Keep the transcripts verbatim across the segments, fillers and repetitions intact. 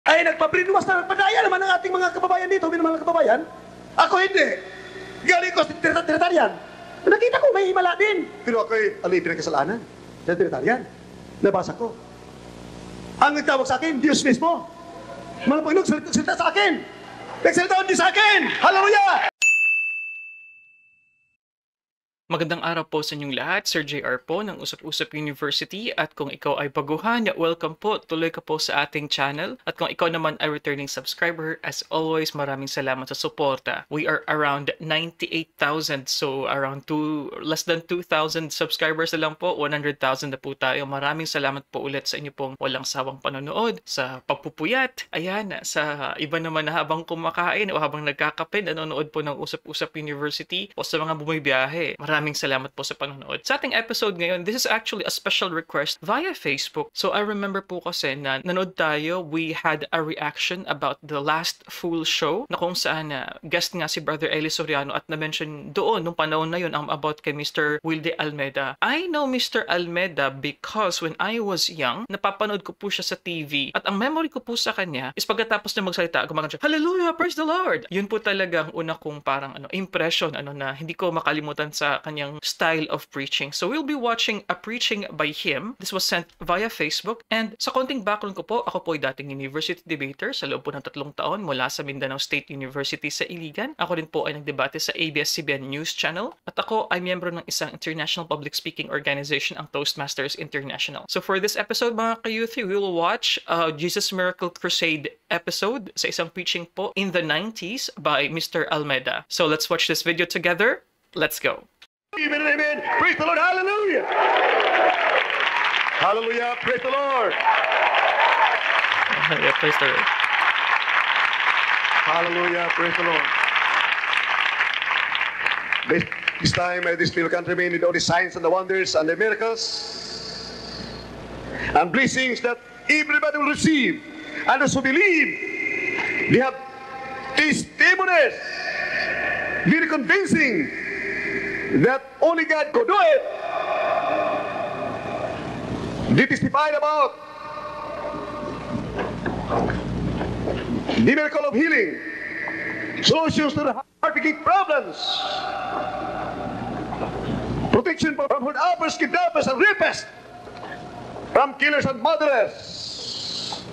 ay nagpaprinwas na nagpadaya naman ang ating mga kababayan dito, minamahal na kababayan. Ako hindi. Galing ko sa Trinitarian. Nakita ko may himala din. Pero ako'y alipin ng kasalanan sa Trinitarian. Nabasa ko. Ang nagtawag sa akin, Diyos mismo. Mga Panginoon, salita sa akin. Nagsalita ang Diyos sa akin. Hallelujah! Magandang araw po sa inyong lahat. Sir J R po ng Usap-Usap University, at kung ikaw ay baguhan, welcome po. Tuloy ka po sa ating channel. At kung ikaw naman ay returning subscriber, as always, maraming salamat sa suporta. We are around ninety-eight thousand, so around two, less than two thousand subscribers na lang po. one hundred thousand na po tayo. Maraming salamat po ulit sa inyo pong walang sawang panonood, sa pagpupuyat. Ayan, sa iba naman na habang kumakain o habang nagkakape, nanonood po ng Usap-Usap University, o sa mga bumibiyahe. Maraming Maraming salamat po sa panonood. Sa ating episode ngayon, this is actually a special request via Facebook. So I remember po kasi na nanood tayo, we had a reaction about the last full show na kung saan na guest nga si Brother Eli Soriano at na-mention doon nung panahon na yun ang about kay Mister Wilde Almeda. I know Mister Almeda because when I was young, napapanood ko po siya sa T V at ang memory ko po sa kanya is pagkatapos na magsalita, gumagan siya, Hallelujah! Praise the Lord! Yun po talaga ang una kong parang ano, impression ano na hindi ko makalimutan sa kanyang style of preaching. So we'll be watching a preaching by him. This was sent via Facebook. And sa konting background ko po, ako po ay dating university debater sa loob po ng tatlong taon mula sa Mindanao State University sa Iligan. Ako din po ay nagdebate sa A B S C B N News Channel. At ako ay miyembro ng isang international public speaking organization, ang Toastmasters International. So for this episode, mga ka-youth, we will watch uh, Jesus Miracle Crusade episode sa isang preaching po in the nineties by Mister Almeda. So let's watch this video together. Let's go. Amen and amen. Praise the Lord. Hallelujah. Hallelujah. Praise the Lord. Yeah, praise the Lord. Hallelujah. Praise the Lord. This, this time, uh, this little countrymen need all the signs and the wonders and the miracles and blessings that everybody will receive. And those who believe, they have testimonies, very convincing, that only God could do it. They testified about the miracle of healing, solutions to the heart-aching problems, protection from hood-uppers, kidnappers, and rapists, from killers and murderers.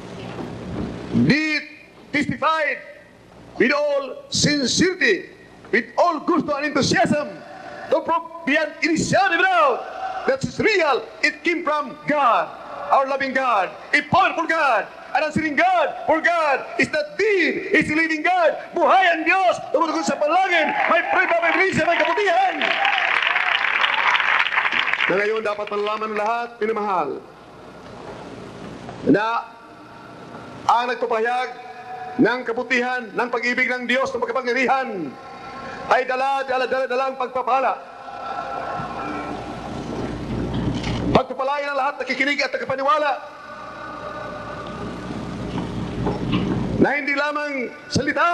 They testified with all sincerity, with all gusto and enthusiasm, to prove beyond any shadow of doubt that it's real. It came from God, our loving God, a powerful God, an answering God. For God is not dead, is a living God. Buhay ang Diyos, tumutugon sa palangin, may prueba, may bilisya, may kabutihan. Na ngayon dapat malalaman ng lahat, pinamahal, na ang nagpapahayag ng kabutihan, ng pag-ibig ng Diyos, ng pagkapangyarihan, ay dala, dala, dala, dalang pagpapala. Pagpapalain ang lahat nakikinig at nakapaniwala na hindi lamang salita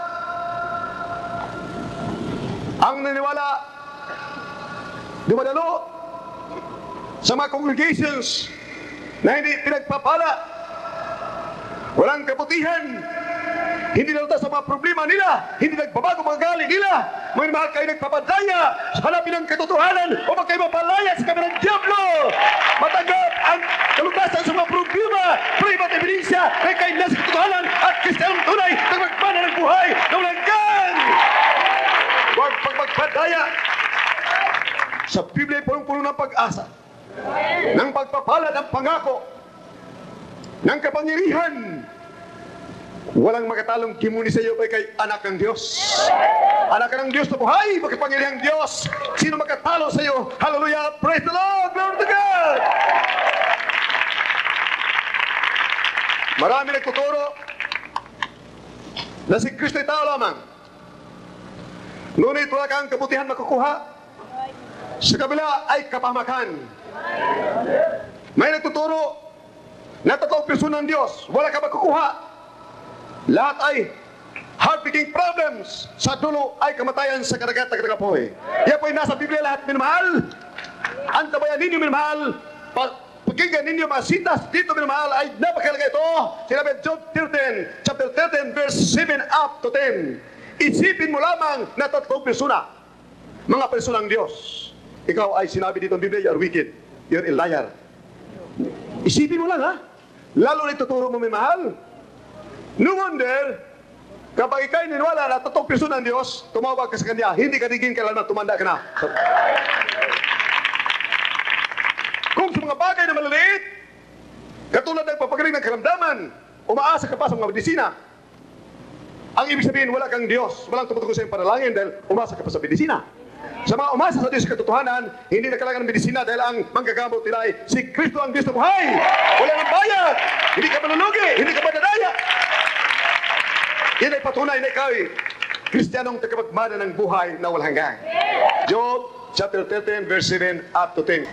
ang naniwala dumadalo sa mga congregations na hindi pinagpapala, walang kabutihan, hindi nalutas sa mga problema nila, hindi nagbabago mga galing nila. Mga mahal kayo nagpapadaya sa hanapin ng katotohanan o mag kayo mapalaya sa kami ng Diablo. Matanggap ang kalutasan sa mga problema, prueba at ebidensya na kayo nasa katotohanan at Kristiyanong tunay na magpana ng buhay na walang gang. Huwag pagpagpadaya. Sa Biblia ay punong-puno ng pag-asa, ng pagpapala ng pangako, ng kapangyarihan. Walang makatalong kimuni sa iyo ay kay anak ng Diyos. Anak ng Diyos na buhay, makapangyarihang Diyos. Sino makatalo sa iyo? Hallelujah! Praise the Lord! Glory to God! Marami nagtuturo na si Kristo ay tao lamang. Ngunit wala kang kabutihan makukuha. Sa kabila ay kapahamakan. May nagtuturo na tatlong person ng Diyos. Wala ka makukuha. Lahat ay heart-breaking problems. Sa dulo ay kamatayan sa karagat at kagapoy. Yan po ay nasa Biblia lahat, minamahal. Antabayan ninyo, minamahal. Pakinggan ninyo mga sitas dito minamahal ay napakalaga ito. Sinabi John thirteen, chapter thirteen, verse seven up to ten. Isipin mo lamang na tatlong persona, mga personang Diyos. Ikaw ay sinabi dito ng Biblia, you are wicked, you're a liar. Isipin mo lang ha. Lalo na ituturo mo minamahal. No wonder, kapag ikaw'y niniwala na tatlong persona ng Diyos, tumawag ka sa Kanya, hindi ka digin kailanman, tumanda ka na. Kung sa mga bagay na maliliit, katulad ng papagaling ng karamdaman, umaasa ka pa sa mga medisina, ang ibig sabihin, wala kang Diyos, walang tumutugon sa iyong panalangin dahil umasa ka pa sa medisina. Sa mga umasa sa Diyos sa katotohanan, hindi na kailangan ng medisina dahil ang manggagamot nila ay si Kristo ang Diyos na buhay. Wala nang bayad, hindi ka malulugi, hindi ka madadaya. Yan ay patunay na ikaw ay Kristiyanong tagapagmana ng buhay na walang hanggan. Job chapter thirteen, verse seven up to ten.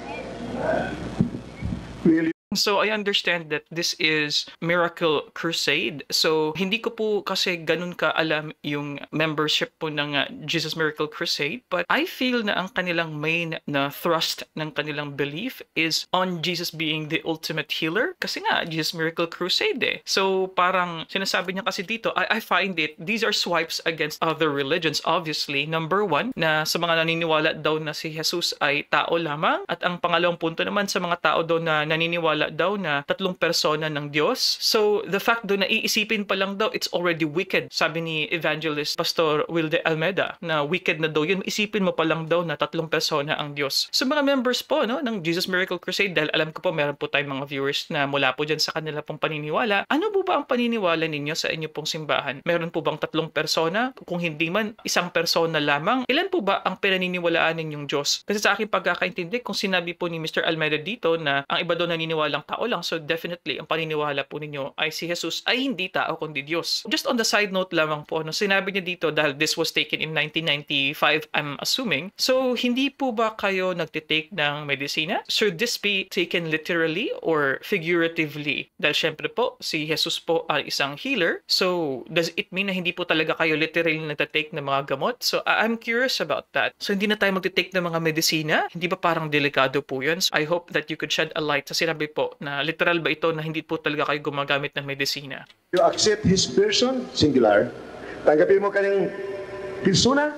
Really? So I understand that this is Miracle Crusade. So hindi ko po kasi ganun ka alam yung membership po ng uh, Jesus Miracle Crusade, but I feel na ang kanilang main na thrust ng kanilang belief is on Jesus being the ultimate healer. Kasi nga Jesus Miracle Crusade eh. So parang sinasabi niya kasi dito, I, I find it, these are swipes against other religions obviously. Number one, na sa mga naniniwala daw na si Jesus ay tao lamang, at ang pangalawang punto naman sa mga tao daw na naniniwala daw na tatlong persona ng Diyos. So, the fact daw na iisipin pa lang daw, it's already wicked. Sabi ni Evangelist Pastor Wilde Almeida, na wicked na daw yun. Isipin mo pa lang daw na tatlong persona ang Diyos. So, mga members po no, ng Jesus Miracle Crusade, dahil alam ko po meron po tayong mga viewers na mula po dyan sa kanila pong paniniwala. Ano po ba ang paniniwala ninyo sa inyo pong simbahan? Meron po bang tatlong persona? Kung hindi man, isang persona lamang? Ilan po ba ang pinaniniwalaan ninyong Diyos? Kasi sa aking pagkakaintindi, kung sinabi po ni Mister Almeida dito na ang iba daw naniniwala tao lang, so definitely ang paniniwala po ninyo ay si Jesus ay hindi tao kundi Diyos. Just on the side note lamang po, no, sinabi niya dito dahil this was taken in nineteen ninety-five, I'm assuming, so hindi po ba kayo nagtitake ng medisina? Should this be taken literally or figuratively? Dahil syempre po, si Jesus po ay isang healer, so does it mean na hindi po talaga kayo literally nagtitake ng mga gamot? So I'm curious about that. So hindi na tayo magtitake ng mga medisina? Hindi ba parang delikado po yun? So I hope that you could shed a light sa sinabi po na literal ba ito na hindi po talaga kayo gumagamit ng medisina? You accept His person, singular. Tanggapin mo kanyang persona,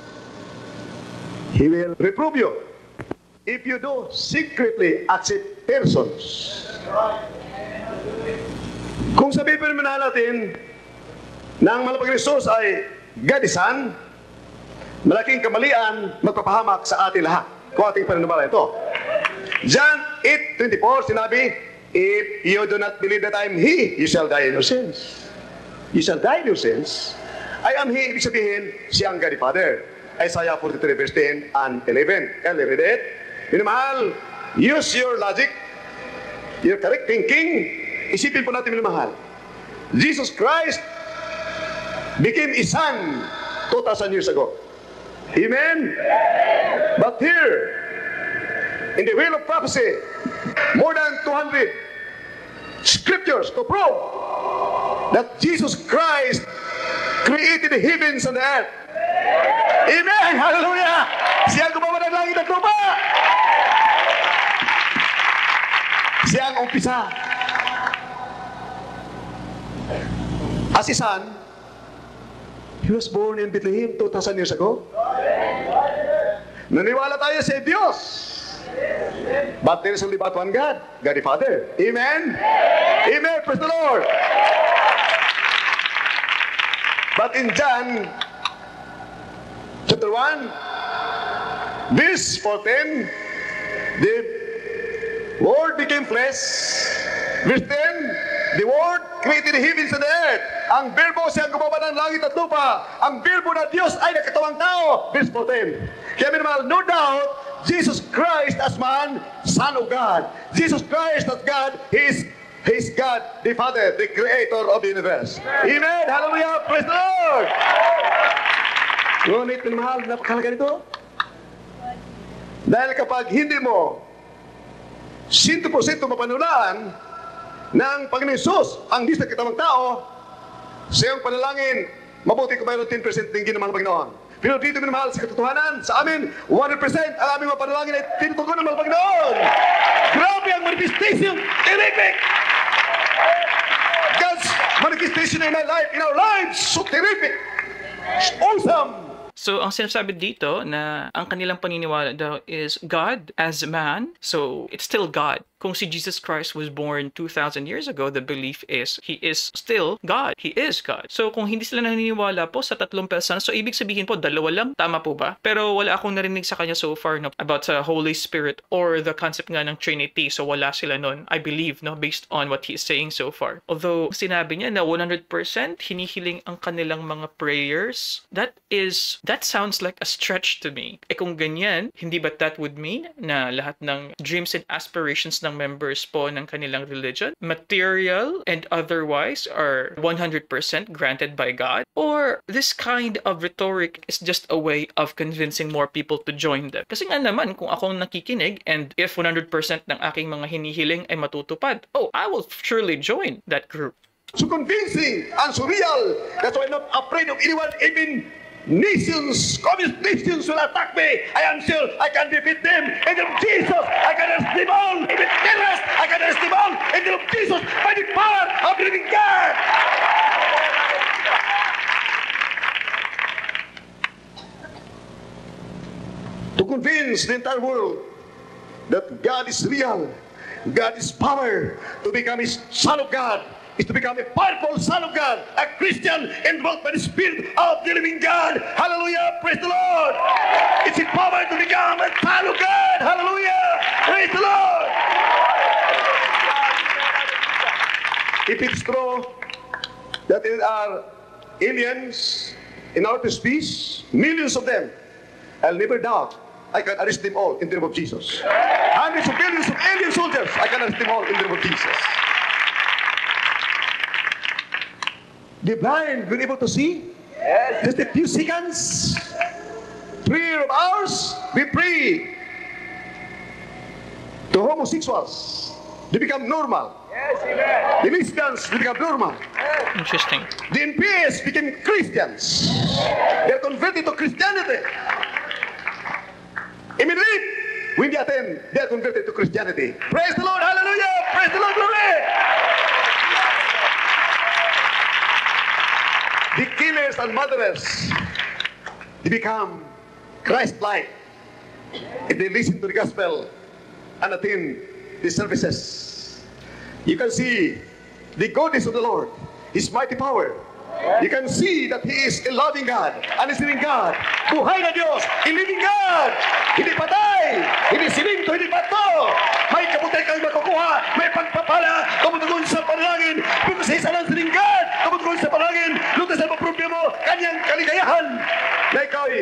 He will reprove you. If you do secretly accept persons. Kung sabihin pa naman natin na ang malapag Resos ay gadisan, malaking kamalian magpapahamak sa ating lahat kung ating pananumala ito. John eight twenty-four, sinabi, if you do not believe that I am He, you shall die in your sins. You shall die in your sins. I am He, ibig sabihin, siya ang God the Father. Isaiah forty-three, verse ten and eleven. Can you read it? Minamahal, use your logic, your correct thinking. Isipin po natin, minamahal. Jesus Christ became a son two thousand years ago. Amen? But here, in the wheel of prophecy, more than two hundred scriptures to prove that Jesus Christ created the heavens and the earth. Amen! Hallelujah! Siya ang gumawa ng langit at lupa! Siya ang umpisa. As a son, He was born in Bethlehem two thousand years ago. Naniwala tayo sa Diyos. But there is only but one God, God the Father. Amen? Amen. Praise the Lord. But in John chapter one, verse fourteen, the Word became flesh. Verse ten, the Word created the heavens and the earth. Ang Verbo siyang gumawa ng langit at lupa. Ang Verbo na Diyos ay nakatawang tao. Verse fourteen. Kaya minamahal, no doubt, Jesus Christ as man, Son of God. Jesus Christ as God, He is He is God, the Father, the Creator of the universe. Amen! Hallelujah! Praise the Lord! Ngunit, minamahal, napakalaga nito. Dahil kapag hindi mo one hundred percent mapanulaan ng Panginoon Jesus, ang Diyos na kitamang tao, sa iyong panalangin, mabuti kung mayroon ten percent tingin ng mga Panginoon. Pero dito minamahal sa katotohanan, sa amin, one hundred percent ang aming mga panalangin ay tinutugon ng mga Panginoon. Grabe ang manifestation, terrific! God's manifestation in my life, in our lives, so terrific! It's awesome! So, ang sinasabi dito na ang kanilang paniniwala daw is God as man. So, it's still God. Kung si Jesus Christ was born two thousand years ago, the belief is He is still God. He is God. So, kung hindi sila naniniwala po sa tatlong persona, so ibig sabihin po, dalawa lang. Tama po ba? Pero wala akong narinig sa kanya so far no, about sa Holy Spirit or the concept nga ng Trinity. So, wala sila nun, I believe, no, based on what he is saying so far. Although, sinabi niya na one hundred percent hinihiling ang kanilang mga prayers, that is, that sounds like a stretch to me. Eh kung ganyan, hindi ba that would mean na lahat ng dreams and aspirations ng members po ng kanilang religion, material and otherwise, are one hundred percent granted by God? Or this kind of rhetoric is just a way of convincing more people to join them? Kasi nga naman, kung akong nakikinig and if one hundred percent ng aking mga hinihiling ay matutupad, oh, I will surely join that group. So convincing and so real. That's why I'm not afraid of anyone, even nations, communist nations will attack me. I am sure I can defeat them. In the name of Jesus, I can arrest them all. Even terrorists, I can arrest them all. In the name of Jesus, by the power of the living God. To convince the entire world that God is real, God is power, to become His Son of God, is to become a powerful Son of God, a Christian indwelt by the Spirit of the living God. Hallelujah! Praise the Lord! It's His power to become a Son of God. Hallelujah! Praise the Lord! If it's true that there are aliens in outer space, millions of them, I'll never doubt I can arrest them all in the name of Jesus. Hundreds of millions of alien soldiers, I can arrest them all in the name of Jesus. The blind will able to see. Yes. Just a few seconds. Prayer of ours, we pray to homosexuals. They become normal. Yes, amen. The lesbians, they become normal. Interesting. The N P S became Christians. They're converted to Christianity. Immediately, when they attend, they are converted to Christianity. Praise the Lord, hallelujah! Praise the Lord, glory! The killers and murderers, they become Christ-like if they listen to the gospel and attend the services. You can see the goodness of the Lord, His mighty power. You can see that He is a loving God, a listening God. Buhay na Diyos, a living God. Hindi patay, hindi silinto, hindi bato. May kabutay kang makukuha, may pagpapala, kamutugon sa panalangin. Pero sa isa lang siling God, kamutugon sa panalangin, lutas ang problema mo, kanyang kaligayahan. Na ikaw ay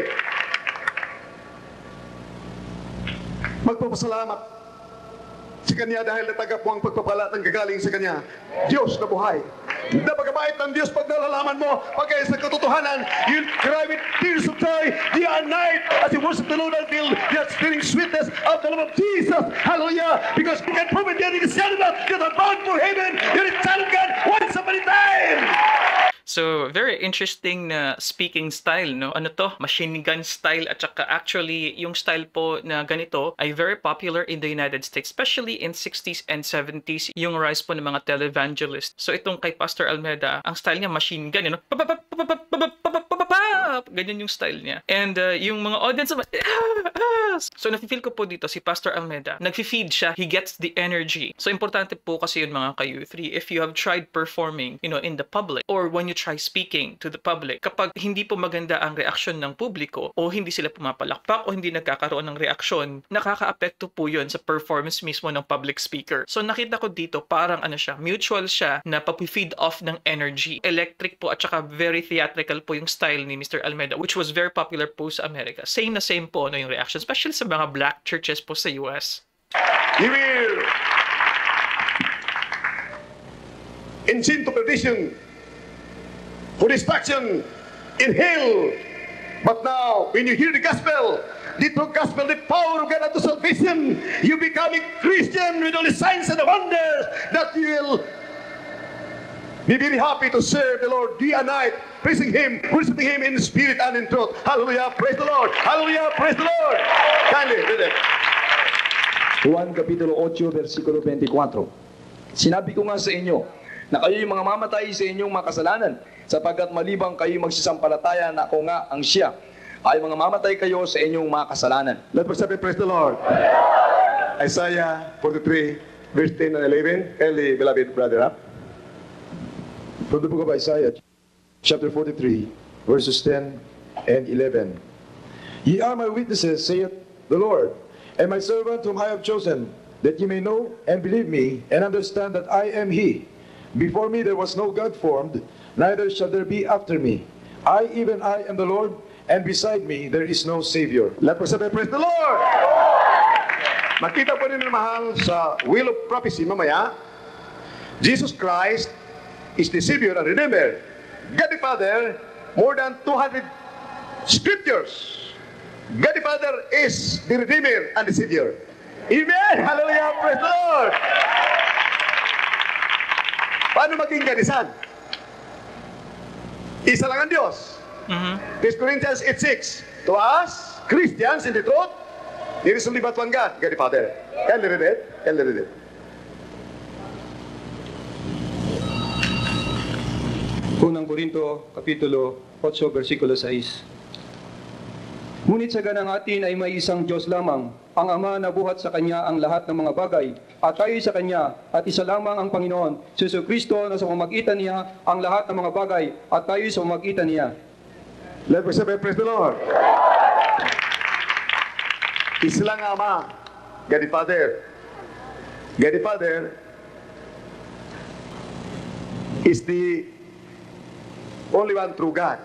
magpapasalamat sa Kanya dahil natagap mo ang pagpapala ng gagaling sa Kanya. Diyos na buhay. Napagabait ng Diyos pag nalalaman mo, pagkaya sa katotohanan, you'll cry with tears of joy day and night as you worship the Lord until the experiencing sweetness of the love of Jesus. Hallelujah! Because you can prove it, you're the Son of God, you're bound for heaven, you're the Son of God once upon a time! So, very interesting na speaking style, no? Ano to? Machine gun style at saka actually yung style po na ganito ay very popular in the United States, especially in sixties and seventies, yung rise po ng mga televangelists. So, itong kay Pastor Almeda, ang style niya machine gun, you know? Ganyan yung style niya. And uh, yung mga audience, so nafe-feel ko po dito si Pastor Almeda, nagfi-feed siya, he gets the energy. So, importante po kasi yun mga ka-U three, if you have tried performing, you know, in the public, or when you try speaking to the public, kapag hindi po maganda ang reaksyon ng publiko o hindi sila pumapalakpak o hindi nagkakaroon ng reaksyon, nakaka-apekto po yun sa performance mismo ng public speaker. So nakita ko dito parang ano siya, mutual siya na pag-feed off ng energy. Electric po at saka very theatrical po yung style ni Mister Almeda, which was very popular po sa America. Same na same po ano yung reaction, especially sa mga black churches po sa U S. He will insist to perdition, for destruction in hell. But now, when you hear the gospel, the true gospel, the power of God unto salvation, you become a Christian with all the signs and the wonders that you will Be very happy to serve the Lord day and night, praising Him, worshiping Him in spirit and in truth. Hallelujah, praise the Lord. Hallelujah, praise the Lord. Kindly read it. Juan Kapitulo eight, versikulo twenty-four. Sinabi ko nga sa inyo, na kayo'y mga mamatay sa inyong mga kasalanan, sapagkat malibang kayo magsisampalataya na ako nga ang siya, ay mga mamatay kayo sa inyong mga kasalanan. Let us say, praise the Lord. Isaiah forty-three, verse ten and eleven. Kindly, beloved brother, up. From the book of Isaiah, chapter forty-three, verses ten and eleven. Ye are my witnesses, saith the Lord, and my servant whom I have chosen, that ye may know and believe me, and understand that I am He. Before me there was no God formed, neither shall there be after me. I, even I, am the Lord, and beside me there is no Savior. Let us say, praise the Lord. Makita po rin mahal sa Wheel of Prophecy mamaya, Jesus Christ is the Savior and Redeemer. God the Father, more than two hundred scriptures. God the Father is the Redeemer and the Savior. Amen! Hallelujah! Praise the Lord! Paano maging kanisan? Isa lang ang Diyos. Mhm. First Corinthians eight six. To us, Christians in the truth, there is only but one God, God the Father. Can you read it? Can you read it? Unang Korinto, Kapitulo eight, versikulo six. Ngunit sa ganang atin ay may isang Diyos lamang, ang Ama na buhat sa Kanya ang lahat ng mga bagay, at tayo sa Kanya, at isa lamang ang Panginoon, si Kristo na sa pamamagitan niya ang lahat ng mga bagay, at tayo sa pamamagitan niya. Let us say, praise the Lord. Isa lang ang Ama, God the Father. God the Father is the only one true God.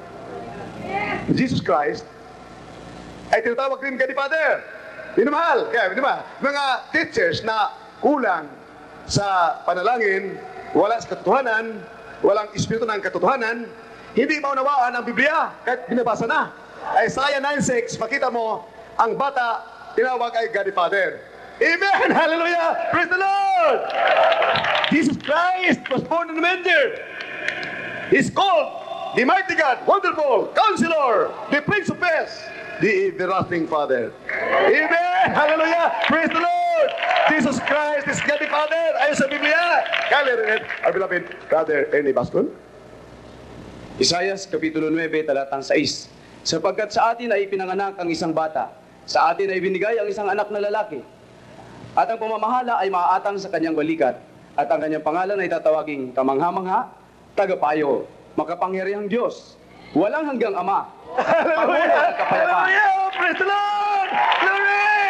Jesus Christ ay tinatawag rin God the Father. Minamahal. Kaya, di ba? Mga teachers na kulang sa panalangin, wala sa katotohanan, walang espiritu ng katotohanan, hindi maunawaan ang Biblia kahit binabasa na. Isaiah nine six, makita mo, ang bata tinawag ay God the Father. Amen! Hallelujah! Praise the Lord! Jesus Christ was born in the manger. He's called the mighty God, wonderful, counselor, the Prince of Peace, the everlasting Father. Amen! Hallelujah! Praise the Lord! Jesus Christ is God the Father. Ayon sa Biblia. Kaya our beloved brother Ernie Bascon. Isaiah Kapitulo nine, talatang six. Sapagkat sa atin ay pinanganak ang isang bata, sa atin ay binigay ang isang anak na lalaki, at ang pamamahala ay maaatang sa kanyang balikat, at ang kanyang pangalan ay tatawaging kamangha-mangha, tagapayo, makapangyarihang Diyos, walang hanggang Ama, Panginoon at kapayapaan. Hallelujah! Praise the Lord! Glory!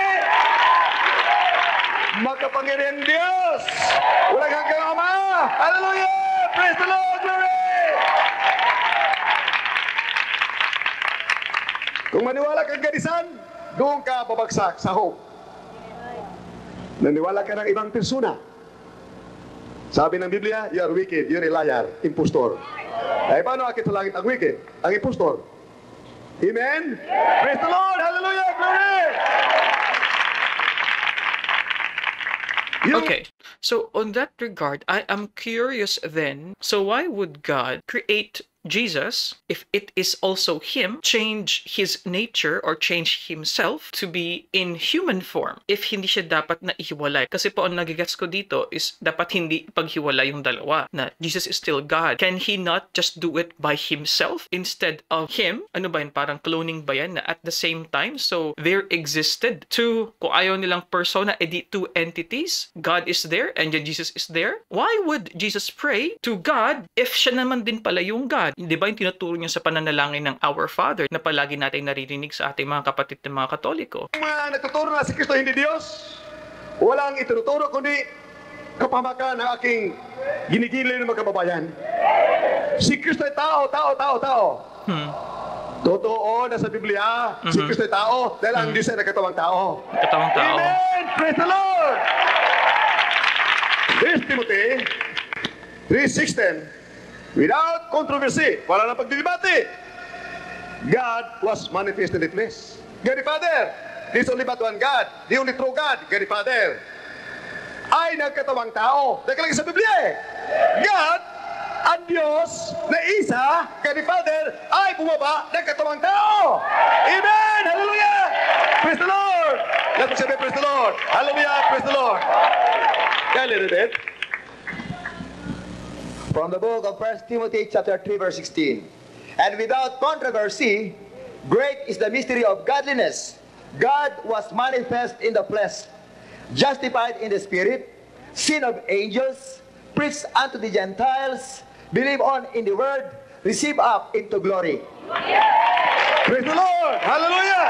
Makapangyarihang Diyos! Walang hanggang Ama! Hallelujah! Praise the Lord! Glory! Kung maniwala kang ganisan, doon ka babagsak sa hope. Naniwala ka ng ibang persona. Sabi ng Biblia, you are wicked, you're a liar, impostor. Ay, paano akit sa langit ang wicked? Ang impostor. Amen? Praise the Lord! Hallelujah! Glory! Yung- Okay, so on that regard, I am curious then, so why would God create Jesus, if it is also Him, change His nature or change Himself to be in human form if hindi siya dapat na ihiwalay? Kasi po ang nagigets ko dito is dapat hindi paghiwalay yung dalawa, na Jesus is still God. Can He not just do it by Himself instead of Him? Ano ba yun? Parang cloning ba yan na at the same time? So there existed two, kung ayaw nilang persona, edi two entities. God is there and then Jesus is there. Why would Jesus pray to God if siya naman din pala yung God? Di ba yung tinuturo niya sa pananalangin ng Our Father na palagi natin naririnig sa ating mga kapatid ng mga Katoliko? Yung mga nagtuturo na si Kristo hindi Diyos, walang itinuturo kundi kapamakan ng aking ginigilin ng mga kababayan. Si Kristo ay tao, tao, tao, tao. Hmm. Totoo na sa Biblia, si Kristo ay tao dahil ang Diyos ay nagkatawang tao. Katawang tao. Amen! Praise the Lord! First Timothy three sixteen. Without controversy, wala nang pagdidebate. God was manifested in the flesh. God the Father, there is only but one God, the only true God, God the Father, ay nagkatawang tao. Nakalagay sa Biblia eh. God ang Diyos na isa, kay the Father, ay bumaba ng katawang tao. Amen! Hallelujah! Praise the Lord! Let's say, praise the Lord! Hallelujah! Praise the Lord! Kaya a little bit. From the book of First Timothy chapter three verse sixteen. And without controversy, great is the mystery of godliness. God was manifest in the flesh, justified in the spirit, seen of angels, preached unto the Gentiles, believe on in the word, receive up into glory. Praise the Lord! Hallelujah!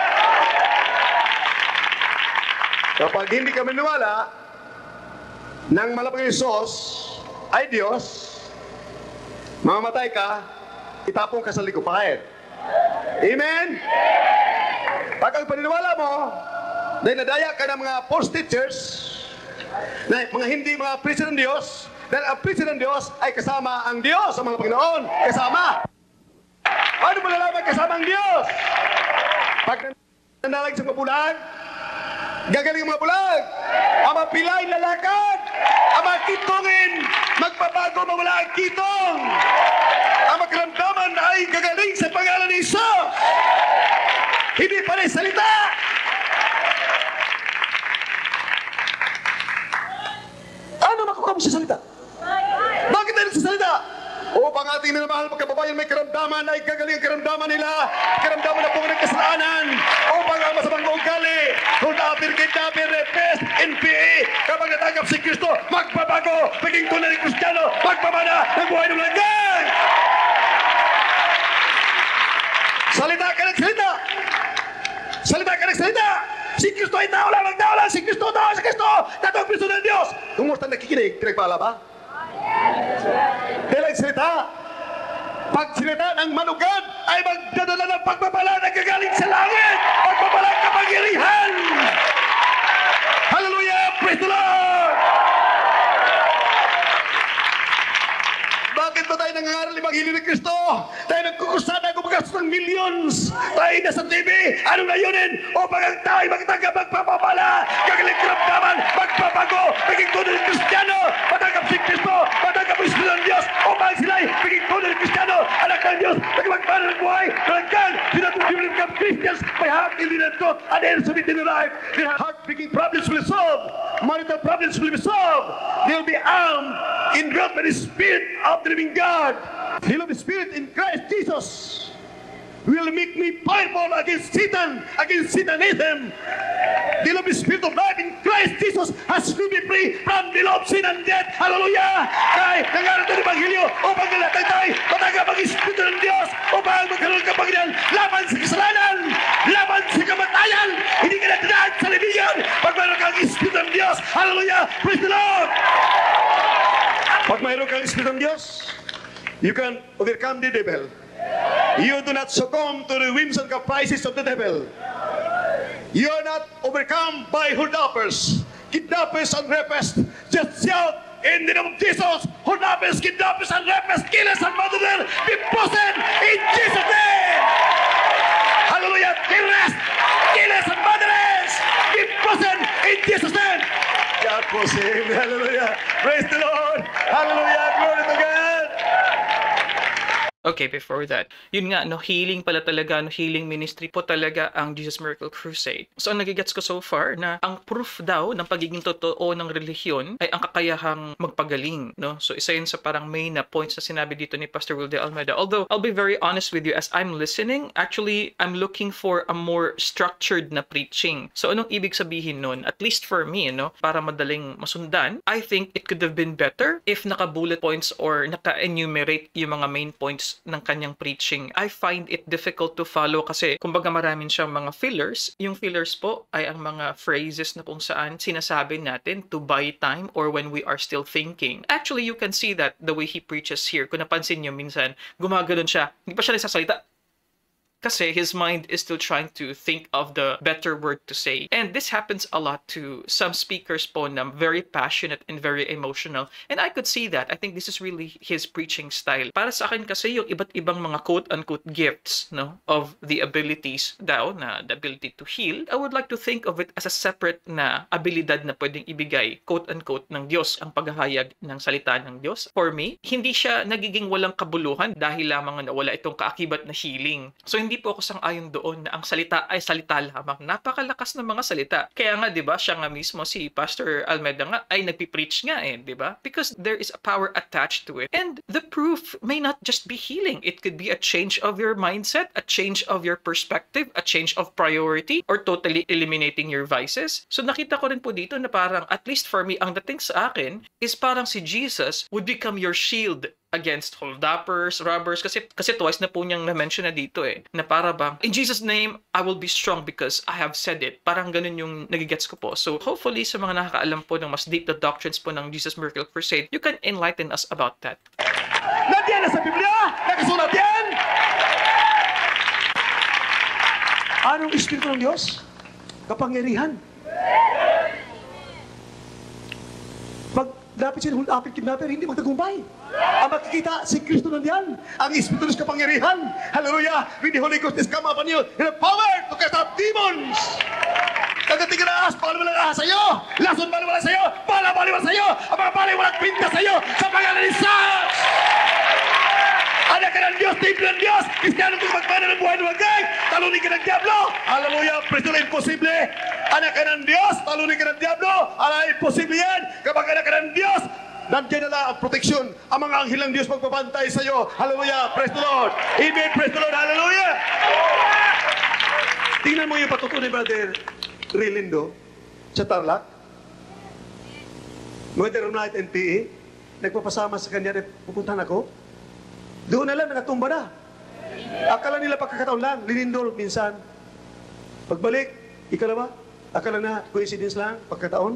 Kapag hindi ka maniwala ng malapang Isos ay Diyos, mamamatay ka, itapong ka sa likupain. Amen? Pag ang paniniwala mo, dahil nadaya ka ng mga false teachers, na mga hindi mga preacher ng Diyos, dahil ang preacher ng Diyos ay kasama ang Diyos, ang mga Panginoon, kasama. Paano mo nalaman kasama ang Diyos? Pag nandalag sa mga bulag, gagaling ang mga bulag, ang mga pilay lalakad, ang mga kitongin, magbabago mawala ang kitong, ang magkaramdaman ay gagaling sa pangalan ni Isus. Hindi pa rin salita. Ano makukuha mo sa salita? Bakit tayo sa salita? Upang ating minamahal pagkababayan may karamdaman ay gagaling ang karamdaman nila, karamdaman na bunga ng kasalanan, upang ang masamang ugali, hulapir, kidnapir, repes, N P A, kapag natanggap si Kristo, magbabago, maging tunay ng Kristiyano, magbabana ng buhay ng langgay. Salita ka ng salita! Salita ka ng salita! Si Kristo ay tao lang, tao lang! Si Kristo, tao, si Kristo! Tatawag Kristo ng Diyos! Kumusta nakikinig? Pinagpala ba? Dahil ang salita, pag salita ng manugad ay magdadala ng pagpapala na gagaling sa langit! Pagpapala ng kapangyarihan! Hallelujah! Praise the Lord! Bakit ba tayo nangangaral ng Ebanghelyo ni Kristo? Tayo nagkukusada kung magastos ng millions. Tayo nasa T V. Anong layunin? Upang ang tao ay magtanggap magpapapala. Gagaling karamdaman, magpapago, maging tunay ng Kristiyano. Matanggap si Kristo, matanggap ang Espiritu ng Diyos. Upang sila ay maging tunay ng Kristiyano. Anak ng Diyos, magpapagpala ng buhay. Talagkan, sila to become Christians by heart in the truth and then submit in their life. Their heart-breaking problems will be solved. Marital problems will be solved. They will be armed, indwelt by the Spirit of the living God. The Holy Spirit in Christ Jesus will make me powerful against Satan, against Satanism. The Holy Spirit of life in Christ Jesus has made me free from the law of sin and death. Hallelujah! Kaya nangaral ito ng Ebanghelyo upang nalatay tayo, matanggap ang Espiritu ng Diyos upang magkaroon ka Panginoon laban sa kasalanan, laban sa kamatayan. Hindi ka natadaan sa libigan pag mayroon kang Espiritu ng Diyos. Hallelujah! Praise the Lord! Pag mayroon kang Espiritu ng Diyos, you can overcome the devil. You do not succumb to the whims and caprices of the devil. You are not overcome by holdovers, kidnappers, and rapists. Just shout in the name of Jesus, holdovers, kidnappers, and rapists, killers, and murderers, be possessed in Jesus' name. Hallelujah! Killers, killers, and murderers, be possessed in Jesus' name. God possess. Hallelujah! Praise the Lord. Hallelujah! Glory to God. Okay, before that, yun nga, no, healing pala talaga, no, healing ministry po talaga ang Jesus Miracle Crusade. So, ang nagigets ko so far na ang proof daw ng pagiging totoo ng relihiyon ay ang kakayahang magpagaling, no? So, isa yun sa parang main na points na sinabi dito ni Pastor Will de Almeida. Although, I'll be very honest with you, as I'm listening, actually, I'm looking for a more structured na preaching. So, anong ibig sabihin nun? At least for me, no, para madaling masundan, I think it could have been better if naka-bullet points or naka-enumerate yung mga main points ng kanyang preaching. I find it difficult to follow kasi kumbaga maraming siyang mga fillers. Yung fillers po ay ang mga phrases na kung saan sinasabi natin to buy time or when we are still thinking. Actually, you can see that the way he preaches here. Kung napansin nyo minsan, gumaganon siya. Hindi pa siya nagsasalita. kasi his mind is still trying to think of the better word to say. And this happens a lot to some speakers po na very passionate and very emotional. And I could see that. I think this is really his preaching style. Para sa akin kasi yung iba't ibang mga quote-unquote gifts, no, of the abilities daw, na the ability to heal, I would like to think of it as a separate na abilidad na pwedeng ibigay, quote-unquote, ng Diyos, ang paghahayag ng salita ng Diyos. For me, hindi siya nagiging walang kabuluhan dahil lamang na wala itong kaakibat na healing. So, hindi po ako sang-ayon doon na ang salita ay salita lamang. Napakalakas ng mga salita. Kaya nga, di ba, siya nga mismo, si Pastor Almeida nga, ay nagpipreach nga eh, di ba? Because there is a power attached to it. And the proof may not just be healing. It could be a change of your mindset, a change of your perspective, a change of priority, or totally eliminating your vices. So, nakita ko rin po dito na parang, at least for me, ang dating sa akin is parang si Jesus would become your shield against hold-uppers, robbers, kasi, kasi twice na po niyang na-mention na dito eh, na para bang, in Jesus' name, I will be strong because I have said it. Parang ganun yung nagigets ko po. So, hopefully, sa mga nakakaalam po ng mas deep the doctrines po ng Jesus Miracle Crusade, you can enlighten us about that. Nandiyan na sa Biblia! Nakasulat yan! Anong Espiritu ng Diyos? Kapangyarihan. Pag dapat siya hulapit kidnapper, hindi magtagumpay. Ang makikita, si Kristo nandiyan. Ang Espiritu ng kapangyarihan. Hallelujah! When the Holy Ghost is come upon you, in the power to cast out demons. Kagating na ahas, baliwala ang ahas sa'yo. Lason, baliwala sa'yo. Bala, baliwala sa'yo. Ang mga baliwala pinta sa'yo. Sa pangalan ni Jesus! Anak ka ng Diyos, templo ng Diyos. Kristiyanong kung magmana ng buhay ng wagay. Talunin ka ng Diablo. Hallelujah! Presto na imposible. Anak ka ng Diyos, talunin ka ng Diablo. Ala, imposible yan. Kapag anak ka ng Diyos, nandiyan na lang ang proteksyon. Ang mga anghel ng Diyos magpapantay sa iyo. Hallelujah! Praise the Lord! Amen! Praise the Lord! Hallelujah! Tingnan mo yung patuto ni Brother Relindo sa Tarlac. Modern Night N P A. Nagpapasama sa kanya na pupuntahan ako. Doon na lang, nakatumba na. Akala nila pagkakataon lang. Linindol minsan. Pagbalik, ikalawa, akala na coincidence lang, pagkataon.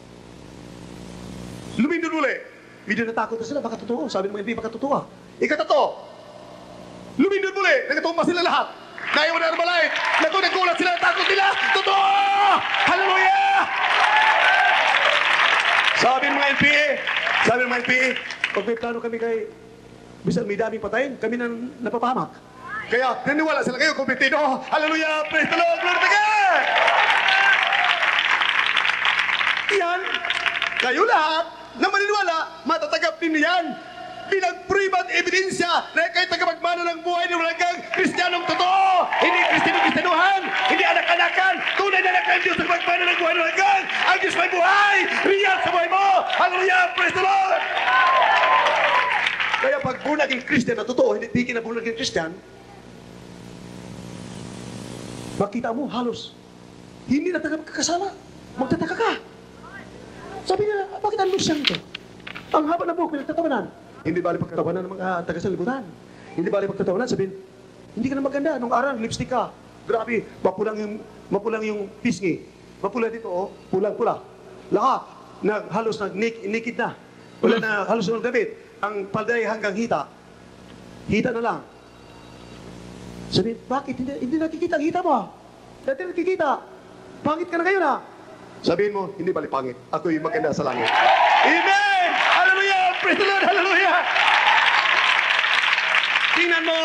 Lumindol uli. Hindi natakot na sila, baka totoo. Sabi ng mga hindi, baka totoo. Ikatato. Lumindol uli. Nagatumba sila lahat. Naiwan na armalay. Naku, nagulat sila, takot nila. Totoo! Hallelujah! Sabi ng mga N P A, sabi ng mga N P A, pag may plano kami kay bisan may daming patayin, kami na napapahamak. Kaya, naniwala sila kayo, kumpetido. Hallelujah! Praise the Lord! Glory to God! Yan, kayo lahat na maniniwala, matatagap din yan. Pinag-prove ebidensya na kahit tagapagmana ng buhay ng walang Kristiyanong totoo, hindi Kristiyano-Kristiyanuhan, hindi anak-anakan, tunay na anak ng Diyos na tagapagmana ng buhay ng walang ang Diyos may buhay, real sa buhay mo. Hallelujah! Praise the Lord! Kaya pag bunaging Christian na totoo, hindi di kinabunaging Christian, makita mo halos, hindi na taga magkakasala. Magtataka ka. Sabi nila, bakit ang lusyang ito? Ang haba na buhok, pinagtatawanan. Hindi bali pagtatawanan ng mga taga-salibutan. Hindi bali pagtatawanan, sabihin, hindi ka na maganda. Nung araw, lipstick ka. Grabe, mapulang yung, mapulang yung pisngi. Mapula dito, oh, pulang-pula. Lahat, nag, halos nag-naked na. Wala na halos ng damit. Ang palday hanggang hita. Hita na lang. Sabi, bakit? Hindi, hindi nakikita ang hita mo. Dati nakikita. Pangit ka na ngayon ha. Sabihin mo, hindi bali pangit. Ako'y maganda sa langit. Amen! Hallelujah! Praise the Lord! Hallelujah! Tingnan mo.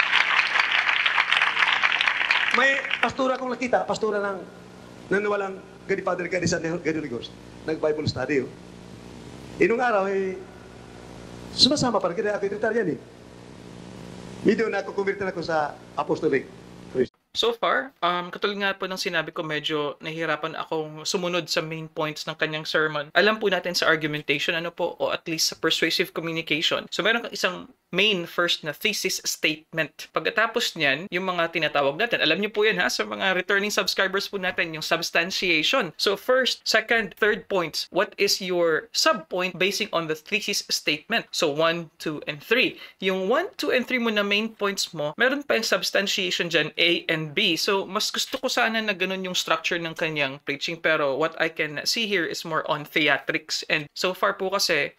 May pastura akong nakita. Pastura ng nanawalang Gadi Father Gadi San Gadi Ligos. Nag-Bible study. Oh. Inong araw, eh, sumasama pa rin, kaya ako ito yan eh. Medyo na ako, convert na ako sa apostolic. So far, um, katulad nga po ng sinabi ko, medyo nahihirapan akong sumunod sa main points ng kanyang sermon. Alam po natin sa argumentation, ano po, o at least sa persuasive communication. So meron kang isang main first na thesis statement. Pagkatapos niyan, yung mga tinatawag natin, alam niyo po yan ha, sa mga returning subscribers po natin, yung substantiation. So first, second, third points, what is your subpoint basing on the thesis statement? So one, two, and three. Yung one, two, and three mo na main points mo, meron pa yung substantiation dyan, A and B. So mas gusto ko sana na ganun yung structure ng kanyang preaching, pero what I can see here is more on theatrics. And so far po kasi,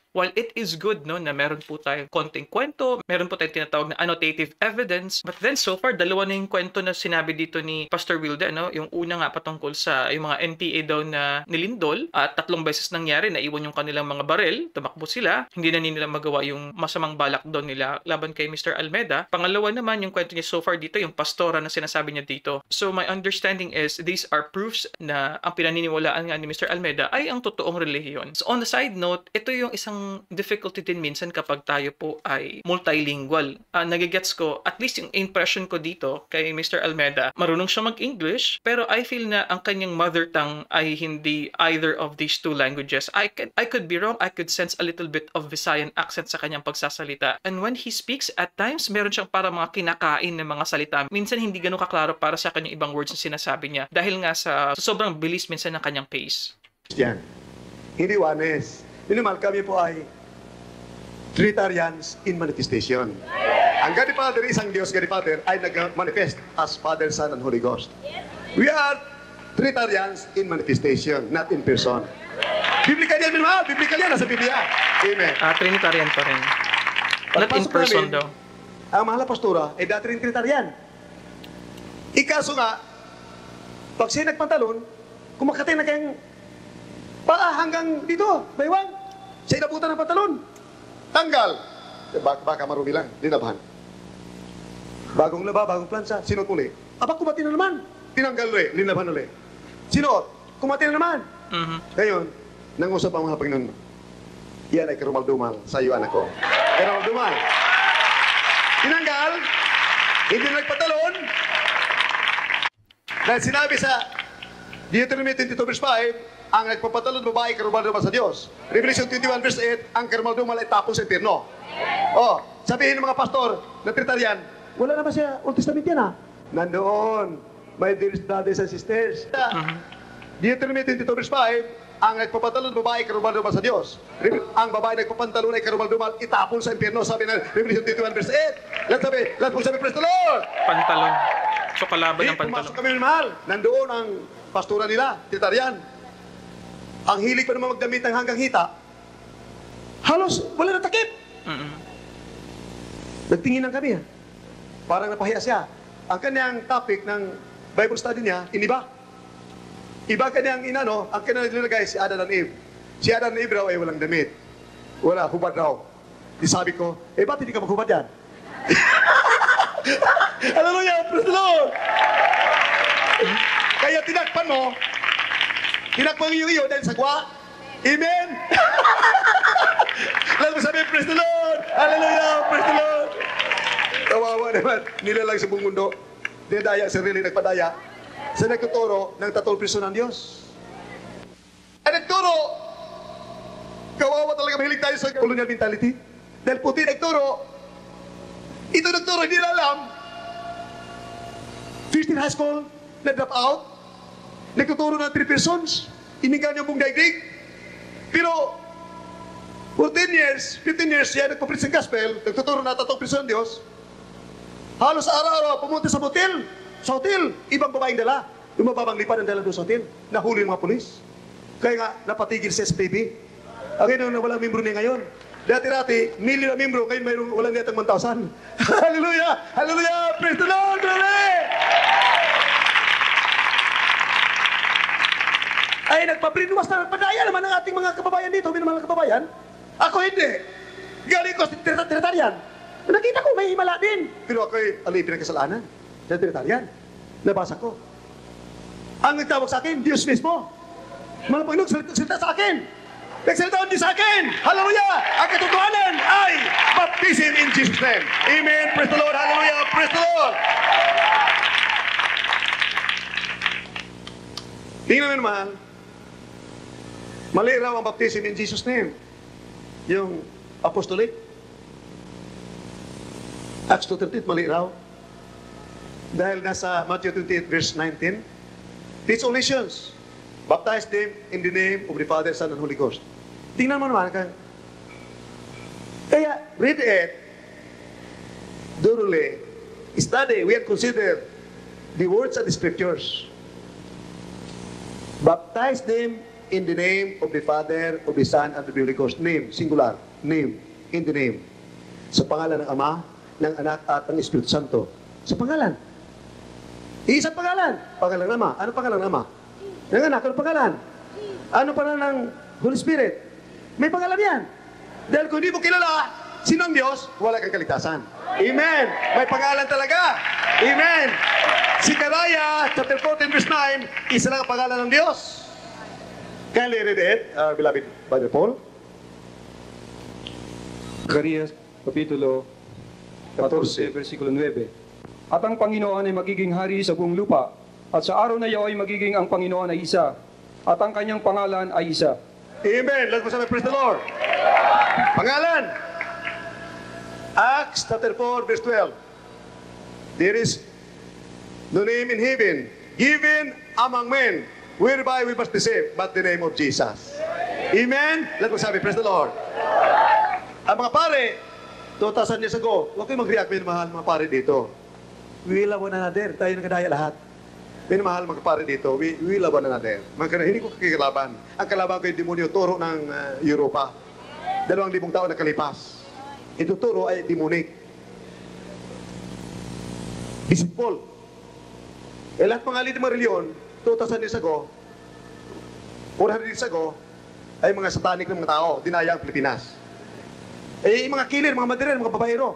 while it is good no na meron po tayong konting kwento, meron po tayong tinatawag na annotative evidence, but then so far dalawa na yung kwento na sinabi dito ni Pastor Wilde, no? Yung una nga patungkol sa yung mga N P A daw na nilindol at tatlong beses nangyari na iwan yung kanilang mga baril, tumakbo sila, hindi na nila magawa yung masamang balak doon nila laban kay Mister Almeda. Pangalawa naman yung kwento niya so far dito, yung pastora na sinasabi niya dito. So my understanding is these are proofs na ang pinaniniwalaan nga ni Mister Almeda ay ang totoong relihiyon. So on the side note, ito yung isang difficulty din minsan kapag tayo po ay multilingual. Uh, nagigets ko, at least yung impression ko dito kay Mister Almeda, marunong siya mag-English, pero I feel na ang kanyang mother tongue ay hindi either of these two languages. I can, I could be wrong, I could sense a little bit of Visayan accent sa kanyang pagsasalita. And when he speaks, at times, meron siyang para mga kinakain na mga salita. Minsan hindi ganun kaklaro para sa kanyang ibang words na sinasabi niya dahil nga sa, sa sobrang bilis minsan ng kanyang pace. Yan. Hindi Juanes. Minimal kami po ay Trinitarians in manifestation. Ang God the Father, isang Diyos, God the Father, ay nag-manifest as Father, Son, and Holy Ghost. We are Trinitarians in manifestation, not in person. Biblical yan, minimal. Biblical yan, nasa Biblia. Amen. Ah, Trinitarian pa rin. Not in Pagpasok person namin, daw. Ang mahal na pastora, ay dati rin Trinitarian. Ikaso nga, pag siya nagpantalon, kumakatay na kayong paa hanggang dito, baywang. Siya inabutan ng pantalon. Tanggal. Baka, baka marumi lang, dinabahan. Bagong laba, bagong plansa, sinuot uli. Aba, kumati na naman. Tinanggal uli, linabahan uli. Sinuot, kumati na naman. Mhm. Ngayon, nangusap ang mga Panginoon. Yan ay karumal-dumal sa iyo, anak ko. Karumal-dumal. Tinanggal, hindi nagpatalon. Dahil sinabi sa Deuteronomy twenty-two verse five, ang nagpapatalon babae karumal-dumal sa Diyos. Revelation twenty-one verse eight, ang karumal-dumal ay tapos sa impyerno. Oh, sabihin ng mga pastor na Trinitarian, wala naman siya Old Testament yan ah. Nandoon, my dear brothers and sisters. Mhm. Deuteronomy twenty-two verse five, ang nagpapatalon babae karumal-dumal sa Diyos. Ang babae nagpapantalon ay karumal-dumal, itapon sa impyerno, sabi ng Revelation twenty-one verse eight. Lahat sabi, lahat po sabi, praise the Lord! Pantalon. So kalaban Di, ng pantalon. pumasok kami mahal. Nandoon ang pastura nila, Trinitarian. Ang hilig pa naman magdamit ng hanggang hita, halos wala na takip. Mhm. Nagtingin lang kami. Ha? Parang napahiya siya. Ang kanyang topic ng Bible study niya, iniba. Iba kanyang inano, ang kanyang nilagay si Adam and Eve. Si Adam and Eve raw ay walang damit. Wala, hubad raw. Di sabi ko, eh ba't hindi ka maghubad yan? Hallelujah, praise the Lord! Kaya tinakpan mo, tinakpan yung iyo dahil sagwa. Amen! Lahat mo sabi, praise the Lord! Hallelujah, praise the Lord! Kawawa naman, nilalang sa buong mundo. Dinadaya, sarili nagpadaya. Sa nagtuturo ng tatong piso ng Diyos. At nagturo, kawawa talaga mahilig tayo sa colonial mentality. Dahil puti nagturo, ito nagturo, hindi na alam. fifteen high school, na-drop out. Nagtuturo ng three persons. Inigan yung buong daigdig. Pero, fourteen years, fifteen years siya nagpapreach ng gospel, nagtuturo na tatong piso ng Diyos. Halos araw-araw, pumunta sa hotel. Sa hotel, ibang babaeng dala. Yung mababang lipan ang dala doon sa hotel. Nahuli yung mga polis. Kaya nga, napatigil sa S P B. Ang ngayon, walang membro niya ngayon. Dati-dati, million na membro, ngayon mayroong walang niyatang one thousand. Hallelujah! Hallelujah! Praise the Lord! Glory! Ay, nagpabrinwas na nagpadaya naman ang ating mga kababayan dito, minamahal na kababayan. Ako hindi. Galing ko sa Trinitarian. Nakita ko, may himala din. Pero ako'y alay pinagkasalanan. Sa Trinitarian. Nabasa ko. Ang nagtawag sa akin, Diyos mismo. Mga Panginoon, salita, salita sa akin. Nagsalita ang Diyos sa akin. Hallelujah! Ang katotohanan ay baptism in Jesus' name. Amen. Praise the Lord. Hallelujah. Praise the Lord. Tingnan mo naman, mali raw ang baptism in Jesus' name. Yung apostolic. Acts two thirteen, mali raw. Dahil nasa Matthew twenty-eight verse nineteen, teach all nations, baptize them in the name of the Father, Son, and Holy Ghost. Tingnan mo naman ka. Kaya, read it, thoroughly, study, we have considered the words of the Scriptures. Baptize them in the name of the Father, of the Son, and of the Holy Ghost. Name, singular. name, in the name. Sa pangalan ng Ama, ng Anak at ng Espiritu Santo. Sa pangalan. Iisang pangalan. Pangalan ng Ama. Ano pangalan ng Ama? Ng Anak. Ano pangalan? Ano pangalan ng Holy Spirit? May pangalan yan. Dahil kung hindi mo kilala, sino ang Diyos? Wala kang kaligtasan. Amen. May pangalan talaga. Amen. Si Karaya, chapter fourteen, verse nine, isa lang ang pangalan ng Diyos. Can you read it, uh, beloved Brother Paul? Zacarias, Kapitulo fourteen, versikulo nine. At ang Panginoon ay magiging hari sa buong lupa, at sa araw na iyon ay magiging ang Panginoon ay isa, at ang kanyang pangalan ay isa. Amen. Let's go sabi, praise the Lord. Pangalan. Acts chapter four, verse twelve. There is no name in heaven given among men whereby we must be saved but the name of Jesus. Amen. Let's go sabi, praise the Lord. Ang mga pare, two thousand years ago, huwag kayong mag-react, minamahal mga pare dito. We love one another. Tayo nagkadaya lahat. Minamahal mga pare dito. We, we love one another. Mga hindi ko kakikalaban. Ang kalaban ko yung demonyo, turo ng uh, Europa. Dalawang libong taon nakalipas. Ito turo ay demonic. Deceitful. Eh lahat mga liit mga reliyon, two thousand years ago, four hundred years ago, ay mga satanik ng mga tao. Dinaya ang Pilipinas. Eh, mga killer, mga madirer, mga babaero.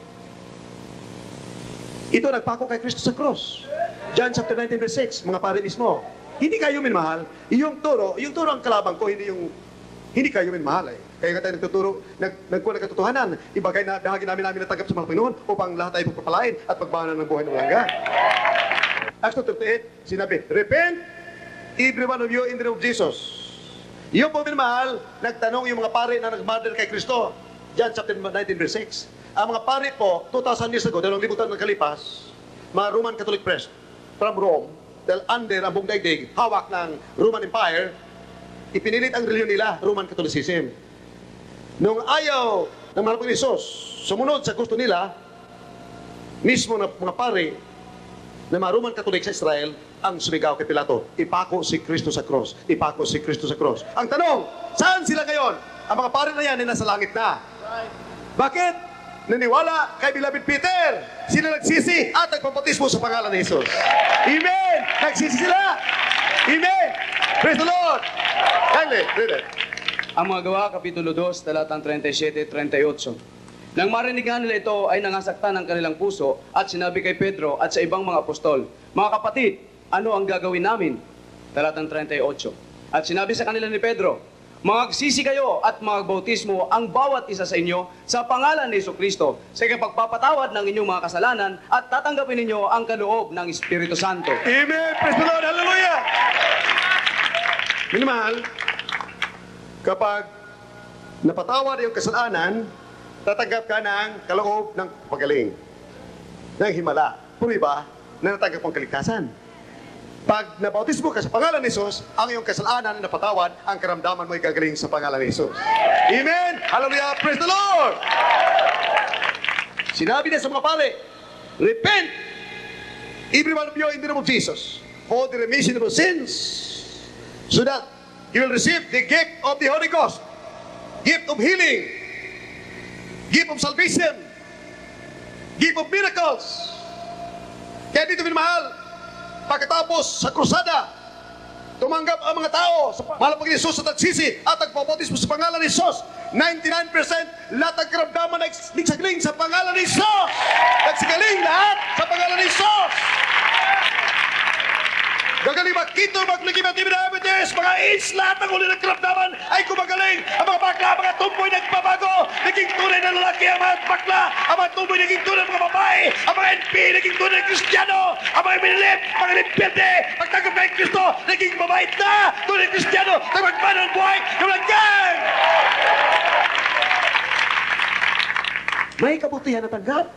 Ito, nagpako kay Kristo sa cross. John chapter nineteen, verse six, mga pare mismo. Hindi kayo minmahal. Yung turo, yung turo ang kalabang ko, hindi yung, hindi kayo minmahal eh. Kaya nga tayo nagtuturo, nag, nagkuha ng katotohanan. Ibagay na, bahagi namin namin natanggap sa mga Panginoon upang lahat ay pagpapalain at pagbahanan ng buhay ng walang Acts two thirty-eight, sinabi, repent, every one of you in the name of Jesus. Yung po minmahal, nagtanong yung mga pare na nag-murder kay Kristo. John chapter nineteen, verse six. Ang mga pare po, two thousand years ago, dalawang libong taon nakalipas, mga Roman Catholic priest from Rome, dahil under ang buong daigdig, hawak ng Roman Empire, ipinilit ang reliyon nila, Roman Catholicism. Nung ayaw ng mahal ng Isos, sumunod sa gusto nila, mismo na mga pare, na mga Roman Catholic sa Israel, ang sumigaw kay Pilato, ipako si Kristo sa cross, ipako si Kristo sa cross. Ang tanong, saan sila ngayon? Ang mga pare na yan ay nasa langit na. Bakit? Naniwala kay beloved Peter. Sila nagsisi at nagpapautismo sa pangalan ni Jesus. Amen! Nagsisi sila! Amen! Praise the Lord! Kindly, read it. Ang mga gawa, Kapitulo two, talatang thirty-seven, thirty-eight. Nang marinig nga nila ito ay nangasaktan ng kanilang puso at sinabi kay Pedro at sa ibang mga apostol, mga kapatid, ano ang gagawin namin? Talatang thirty-eight. At sinabi sa kanila ni Pedro, magsisi kayo at magbautismo ang bawat isa sa inyo sa pangalan ni Jesucristo sa pagpapatawad ng inyong mga kasalanan at tatanggapin ninyo ang kaloob ng Espiritu Santo. Amen! Praise the Lord! Hallelujah! Minamahal, kapag napatawad yung kasalanan, tatanggap ka ng kaloob ng pagaling, ng himala. Puri ba na natanggap ang kaligtasan? Pag nabautismo ka sa pangalan ni Jesus, ang iyong kasalanan na napatawad, ang karamdaman mo ay gagaling sa pangalan ni Jesus. Amen! Hallelujah! Praise the Lord! Sinabi niya sa mga pare, repent, every one of you in the name of Jesus, for the remission of sins, so that you will receive the gift of the Holy Ghost, gift of healing, gift of salvation, gift of miracles. Kaya dito minamahal, pagkatapos sa krusada, tumanggap ang mga tao sa mahal ng Jesus at nagsisi at nagpapautismo sa pangalan ni Jesus. ninety-nine percent lahat ng karamdaman ay nagsagaling sa pangalan ni Jesus. Nagsagaling lahat sa pangalan ni Jesus. Gagaling makito, maglagi, matibinabitis, mga AIDS, lahat ng uli ng karamdaman ay gumagaling. Ang mga bakla, mga tumboy nagbabago, naging tunay na lalaki ang mga bakla, ang mga tumboy naging tunay ng mga babae, ang mga N P naging tunay ng Kristiyano, ang mga minilip, mga limpirte, pagtanggap kay Kristo, naging mabait na, tunay ng Kristiyano, nagmagmano ng buhay, namalagyan! May kabutihan na tanggap.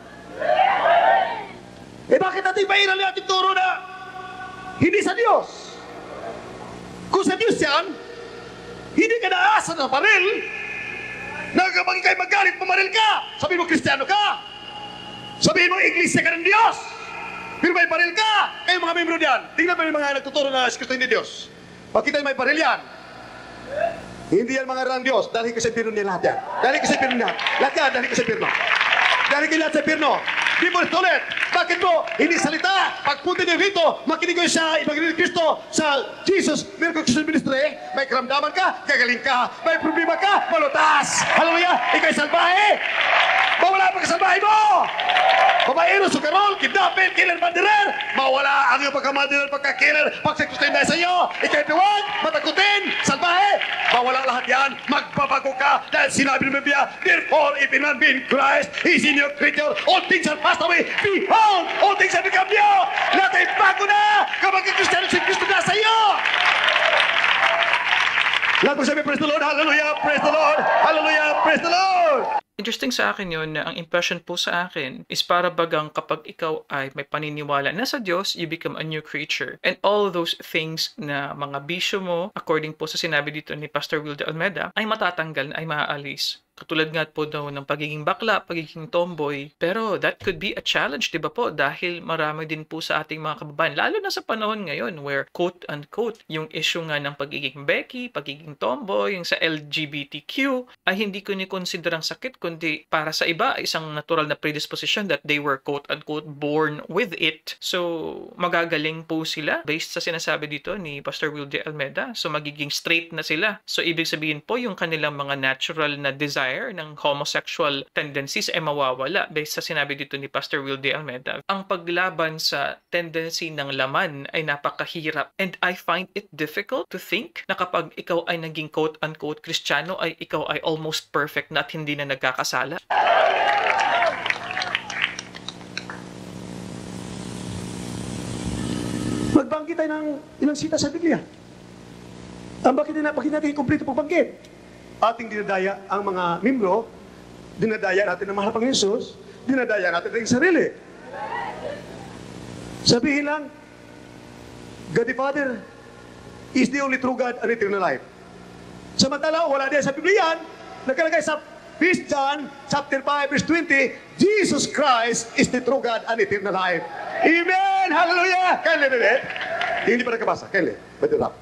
Eh bakit natin mairal yung ating turo na hindi sa Diyos? Kung sa Diyos yan, hindi ka naasa ng baril, na kapag ikaw'y magalit, pumaril ka. Sabihin mo, Kristiyano ka. Sabihin mo, Iglesia ka ng Diyos. Pero may baril ka. Kayo mga membro diyan, tingnan mo yung mga nagtuturo na si Kristo hindi Diyos. Pag kita may baril yan, Hindi yan mga ng Diyos. Dahil ka sa impyerno niya lahat yan. Dahil ka sa impyerno niya. Lahat yan, dahil ka sa impyerno. Dahil ka lahat sa impyerno. Di mo ulit. Bakit mo? Hindi salita. Pagpunta niyo rito, makinig kayo sa Ibanghelyo ni Cristo, sa Jesus, Miracle Christian Ministry, may karamdaman ka, gagaling ka. May problema ka, malutas. Hallelujah! Ikaw'y salbahe. Mawala ang pagkasalbahe mo. Babaero, sukarol, kidnapin, killer, mandirer. Mawala ang iyong pagkamandirer, pagka-killer, pagsekustin dahil sa iyo. Ikaw'y tuwag, matakutin, salbahe. Mawala lahat yan. Magbabago ka dahil sinabi ng Biblia, therefore, if any man be in Christ, he is a new creature. All things are passed away. Behold, all things have become new. Lahat ay bago na. Kapag ang Kristiyano, si Kristo na sa iyo. Lahat mo sabi, praise the Lord, hallelujah, praise the Lord, hallelujah, praise the Lord. Interesting sa akin yun na ang impression po sa akin is para bagang kapag ikaw ay may paniniwala na sa Diyos, you become a new creature. And all those things na mga bisyo mo, according po sa sinabi dito ni Pastor Will de Almeida, ay matatanggal, ay maaalis. Katulad nga po daw ng pagiging bakla, pagiging tomboy. Pero that could be a challenge, di ba po? Dahil marami din po sa ating mga kababayan, lalo na sa panahon ngayon where quote-unquote, yung issue nga ng pagiging Becky, pagiging tomboy, yung sa L G B T Q, ay hindi ko ni-consider ang sakit, kundi para sa iba, ay isang natural na predisposition that they were quote-unquote born with it. So, magagaling po sila based sa sinasabi dito ni Pastor Will de Almeida. So, magiging straight na sila. So, ibig sabihin po, yung kanilang mga natural na desire ng homosexual tendencies ay mawawala based sa sinabi dito ni Pastor Will de Almeida. Ang paglaban sa tendency ng laman ay napakahirap, and I find it difficult to think na kapag ikaw ay naging quote-unquote Kristiyano ay ikaw ay almost perfect na at hindi na nagkakasala. Magbanggit tayo ng ilang sita sa Biblia. Ang bakit na bakit natin kumpleto pagbanggit? Ating dinadaya ang mga membro, dinadaya natin ang mahal pang Jesus, dinadaya natin ang sarili. Sabihin lang, God the Father is the only true God and eternal life. Samantala, wala din sa Biblia yan, nakalagay sa First John chapter five verse twenty, Jesus Christ is the true God and eternal life. Amen! Hallelujah! Kailan ulit? Hindi pa nakabasa. Kailan? Ba't rap?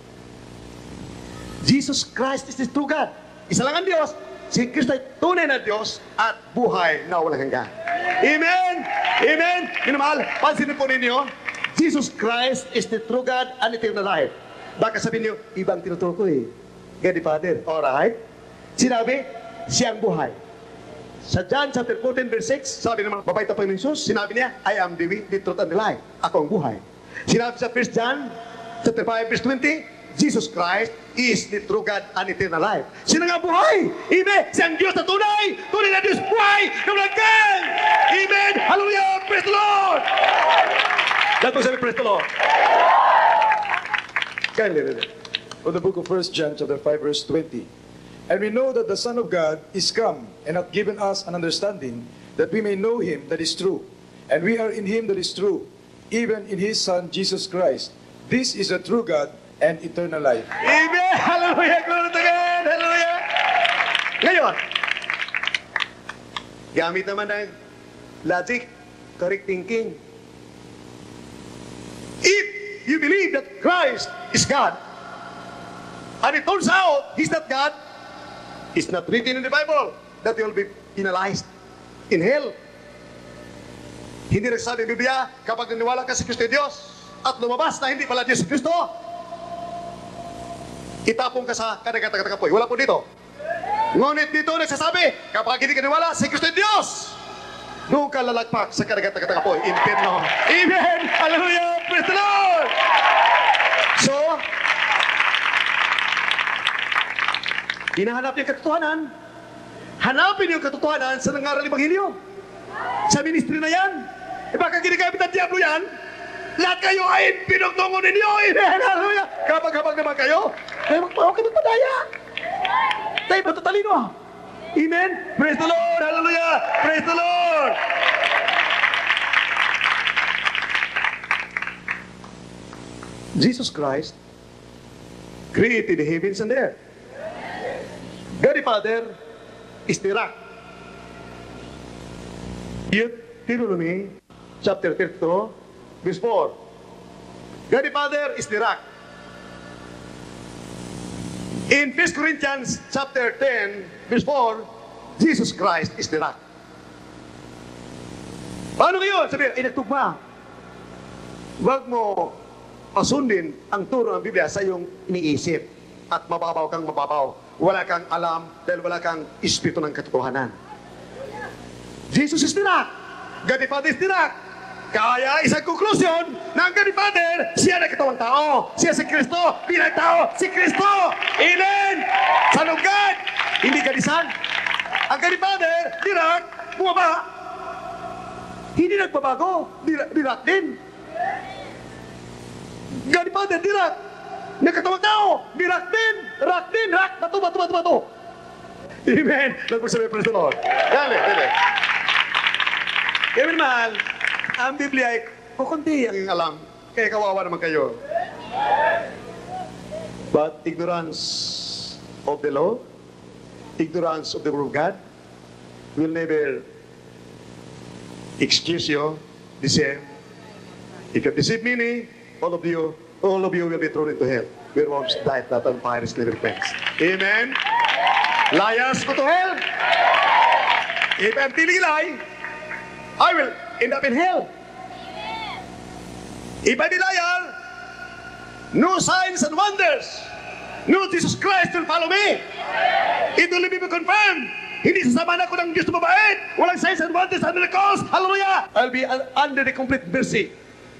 Jesus Christ is the true God. Isa lang ang Diyos. Si Kristo ay tunay na Diyos at buhay na walang hanggan. Amen! Amen! Minamahal, pansinin po ninyo, Jesus Christ is the true God and eternal life. Baka sabihin niyo, ibang tinuturo ko eh. God the Father. Alright? Sinabi, siyang buhay. Sa John chapter fourteen verse six, sabi naman, babay tapos ng Jesus, sinabi niya, I am the way, the truth, and the life. Ako ang buhay. Sinabi sa First John chapter five verse twenty, Jesus Christ is the true God and eternal life. Sino nga buhay? Amen! Siyang Diyos na tunay! Tunay na Diyos buhay! Na walang hanggan! Amen! Hallelujah! Praise the Lord! Lahat mo sabi, praise the Lord! Kindly, From the book of First John chapter five verse twenty. And we know that the Son of God is come and hath given us an understanding that we may know him that is true. And we are in him that is true, even in his Son Jesus Christ. This is the true God and eternal life. Amen! Hallelujah! Glory to God! Hallelujah! Ngayon, gamit naman ng logic, correct thinking. If you believe that Christ is God, and it turns out He's not God, it's not written in the Bible that He will be penalized in hell. Hindi nagsabi ng Biblia, kapag naniwala ka sa Kristo Diyos, at lumabas na hindi pala Diyos si Kristo, itapong ka sa kadagatan-katapoy. Wala po dito. Ngunit dito nagsasabi, kapag hindi ka naniwala sa Kristo Diyos, doon ka lalagpak sa kadagatan-katapoy. Inferno. Amen! Hallelujah! Praise the Lord! So, hinahanap yung katotohanan. Hanapin yung katotohanan sa nangaral Ebanghelyo. Sa ministry na yan. E baka ginagamit ng diablo yan, lahat kayo ay pinagtungo ninyo. Amen! Hallelujah! Kapag-habag naman kayo, ay magpawag ka magpadaya. Tayo matatalino. Amen! Praise the Lord! Hallelujah! Praise the Lord! Jesus Christ created the heavens and the earth. God the Father is the rock. Deuteronomy chapter thirty-two, verse four. God the Father is the rock. In First Corinthians chapter ten, verse four, Jesus Christ is the rock. Paano ngayon? Sabi, inagtugma. Huwag mo pasundin ang turo ng Biblia sa iyong iniisip at mababaw kang mababaw. Wala kang alam dahil wala kang espiritu ng katotohanan. Jesus is the rock. God the Father is the rock. Kaya isang konklusyon ng God the Father, siya na katawang tao. Siya si Kristo, bilang tao, si Kristo. Amen! Son of God, hindi kadisan. Ang God the Father, the rock, bumaba. Hindi nagbabago, di, di rock din. God the Father, di rock. Nakatawang tao, di rock din. Rock din, rock, bato, bato, bato, bato. Amen! Nagpasabi, praise the Lord. Dali, dali. Kaya mahal, ang Biblia ay kukunti ang iyong alam. Kaya kawawa naman kayo. But ignorance of the law, ignorance of the word of God, will never excuse you, deceive. If you deceive many, all of you, all of you will be thrown into hell, where worms die not and fire is never quenched. Amen? Liars go to hell. If I'm telling a lie, I will end up in hell. If I be liar, no signs and wonders, no Jesus Christ will follow me. It will be confirmed. Hindi sasama na ako ng Diyos na mabait. Walang signs and wonders and miracles. Hallelujah! I'll be under the complete mercy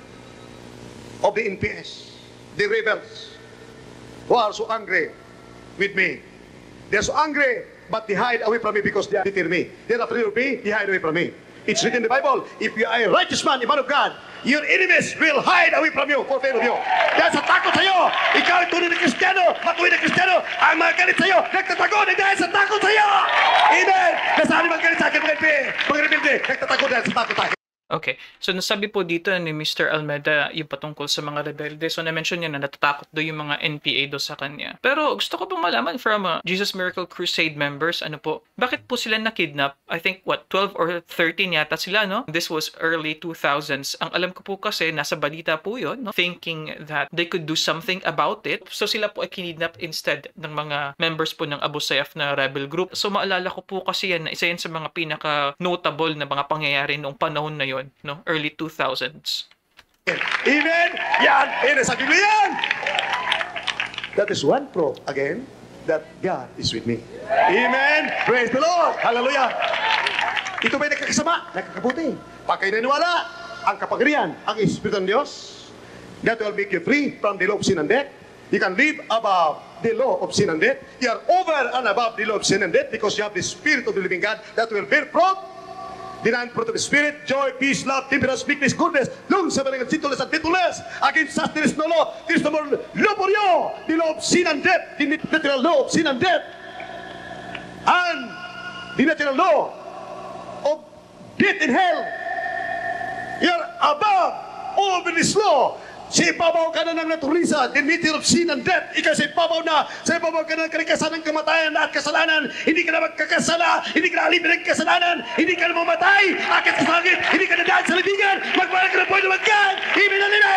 of the N P S, the rebels, who are so angry with me. They're so angry, but they hide away from me because they fear me. They're afraid of me, they hide away from me. It's written in the Bible, if you are a righteous man, a man of God, your enemies will hide away from you for fear of you. Dahil sa takot sa'yo, ikaw ay tunay na Kristiyano, matuwid na Kristiyano, ang mga galit sa'yo, nagtatago na dahil sa takot sa'yo. Amen! Nasaan yung mga galit sa akin, mga rebelde, mga rebelde, nagtatago dahil sa takot sa'yo. Okay. So, nasabi po dito ni Mister Almeda yung patungkol sa mga rebelde. So, na-mention niya na natatakot do yung mga N P A do sa kanya. Pero, gusto ko pong malaman from uh, Jesus Miracle Crusade members, ano po, bakit po sila na-kidnap? I think, what, twelve or thirteen yata sila, no? This was early two thousands. Ang alam ko po kasi, nasa balita po yun, no? Thinking that they could do something about it. So, sila po ay kinidnap instead ng mga members po ng Abu Sayyaf na rebel group. So, maalala ko po kasi yan na isa yan sa mga pinaka-notable na mga pangyayari noong panahon na yun. No, early two thousands. Amen. Yan, yan sa Biblia yan. That is one proof again that God is with me. Amen. Praise the Lord. Hallelujah. Ito ba'y nakakasama? Nakakabuti. Pag kayo naniwala, ang kapangyarihan, ang Espiritu ng Diyos, that will make you free from the law of sin and death. You can live above the law of sin and death. You are over and above the law of sin and death because you have the Spirit of the living God that will bear fruit. The nine fruit of the Spirit, joy, peace, love, temperance, meekness, goodness, long-suffering, and gentleness, and faithfulness. Against such there is no law. There is no more law for you. The law of sin and death, the natural law of sin and death, and the natural law of death and hell. You are above all of this law. Sa ibabaw ka na ng naturisa, the nature of sin and death. Ikaw sa ibabaw na, sa ibabaw ka na ng kalikasan ng kamatayan at kasalanan. Hindi ka na magkakasala, hindi ka na alipin ng kasalanan, hindi ka na mamatay, akit sa langit, hindi ka na daan sa libingan, magbalag ka na buhay na magkan, ibig na nila.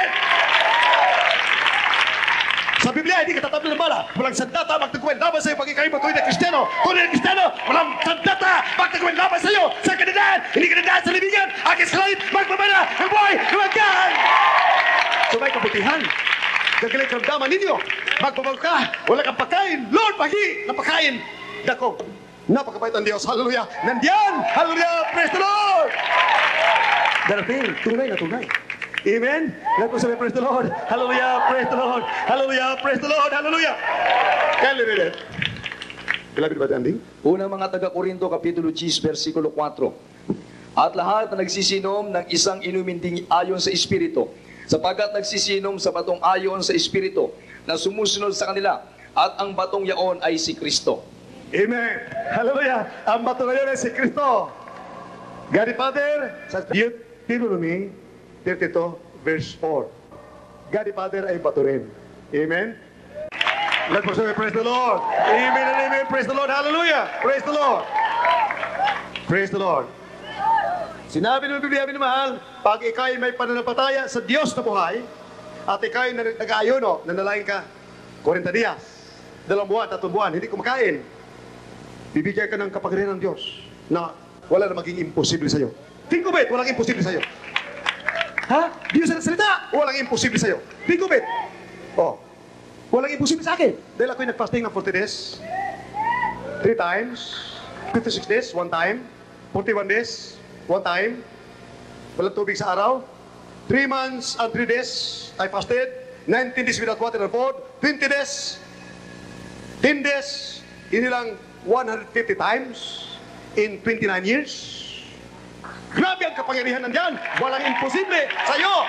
Sa Biblia, hindi ka tatabla ng bala. Walang sandata, magtagawin laban sa'yo pag ikaw'y matuloy na Kristiyano. Tunay na Kristiyano, walang sandata, magtagawin laban sa'yo sa kanadaan, hindi ka na daan sa libingan, akit sa langit, magbabala, ang buhay na magkan. So may kabutihan. Gagaling karamdaman ninyo. Magbabago ka. Wala kang pagkain. Lord, pagi ng pagkain. Dako. Napakabait ang Diyos. Hallelujah. Nandiyan. Hallelujah. Praise the Lord. Darating. Tunay na tunay. Amen. Lahat po sabi, praise the Lord. Hallelujah. Praise the Lord. Hallelujah. Praise the Lord. Hallelujah. Kaya lilit. Bilabid ba danding? Unang mga taga-Korinto, Kapitulo ten, versikulo four. At lahat na nagsisinom ng isang inumin ding ayon sa Espiritu, sapagkat nagsisinom sa batong ayon sa Espiritu na sumusunod sa kanila, at ang batong yaon ay si Kristo. Amen. Hallelujah. Ang bato ngayon ay si Kristo. God the Father, sa Deuteronomy thirty-two, verse four. God the Father ay bato rin. Amen. Let's worship. Praise the Lord. Amen and amen. Praise the Lord. Hallelujah. Praise the Lord. Praise the Lord. Sinabi ng Biblia, minamahal, pag ikaw'y may pananampalataya sa Diyos na buhay, at ikaw'y nag-aayuno, nanalangin ka, forty dias, dalawang buwan, tatlong buwan, hindi kumakain, bibigyan ka ng kapangyarihan ng Diyos na wala na maging imposible sa'yo. Think of it, walang imposible sa'yo. Ha? Diyos na salita, walang imposible sa'yo. Think of it. Oh, walang imposible sa akin. Dahil ako'y nag-fasting ng forty days, three times, fifty-six days, one time, forty-one days, one time, walang tubig sa araw, three months and three days, I fasted, nineteen days without water and food, twenty days, ten days, hindi lang one hundred fifty times in twenty-nine years. Grabe ang kapangyarihan nandyan. Walang imposible sa'yo.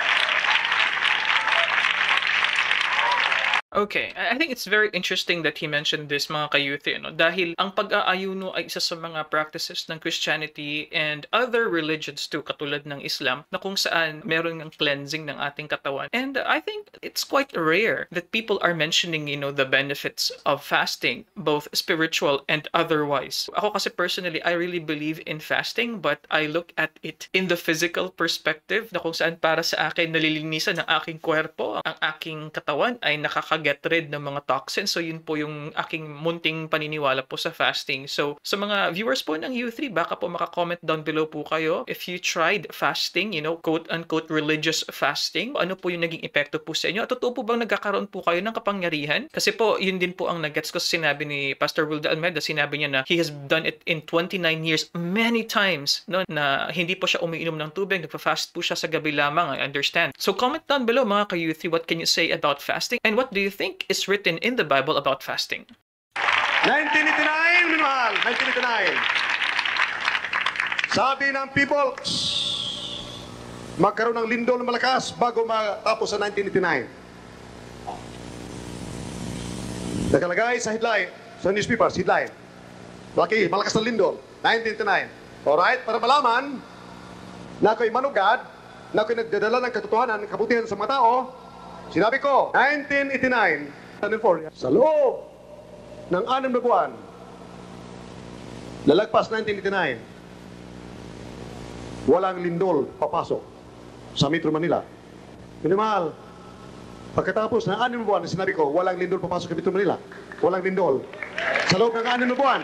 Okay, I I think it's very interesting that he mentioned this, mga kayuthi, no? Dahil ang pag-aayuno ay isa sa mga practices ng Christianity and other religions too, katulad ng Islam, na kung saan meron ng cleansing ng ating katawan. And uh, I think it's quite rare that people are mentioning, you know, the benefits of fasting, both spiritual and otherwise. Ako kasi personally, I really believe in fasting, but I look at it in the physical perspective, na kung saan para sa akin nalilinisan ng aking kwerpo, ang aking katawan ay nakaka get rid ng mga toxins. So yun po yung aking munting paniniwala po sa fasting. So sa mga viewers po ng U three, baka po maka-comment down below po kayo if you tried fasting, you know, quote-unquote religious fasting. Ano po yung naging epekto po sa inyo? At totoo po bang nagkakaroon po kayo ng kapangyarihan? Kasi po, yun din po ang nagets ko sa sinabi ni Pastor Wilda Almeida. Sinabi niya na he has done it in twenty-nine years many times, no, na hindi po siya umiinom ng tubig, nagpa-fast po siya sa gabi lamang. I understand. So comment down below, mga ka-U three, what can you say about fasting? And what do you think is written in the Bible about fasting? nineteen eighty-nine, minahal, nineteen eighty-nine. Sabi ng people, magkaroon ng lindol na malakas bago matapos sa nineteen eighty-nine. Nakalagay sa headline, sa newspapers, headline. Malaki, malakas na lindol, nineteen eighty-nine. Alright, para malaman na ako'y manugad, na ako'y nagdadala ng katotohanan, ng kabutihan sa mga tao, sinabi ko, nineteen eighty-nine, sa loob ng anim na buwan, lalagpas nineteen eighty-nine, walang lindol papasok sa Metro Manila. Minimahal, pagkatapos ng anim na buwan, sinabi ko, walang lindol papasok sa Metro Manila. Walang lindol. Sa loob ng anim na buwan,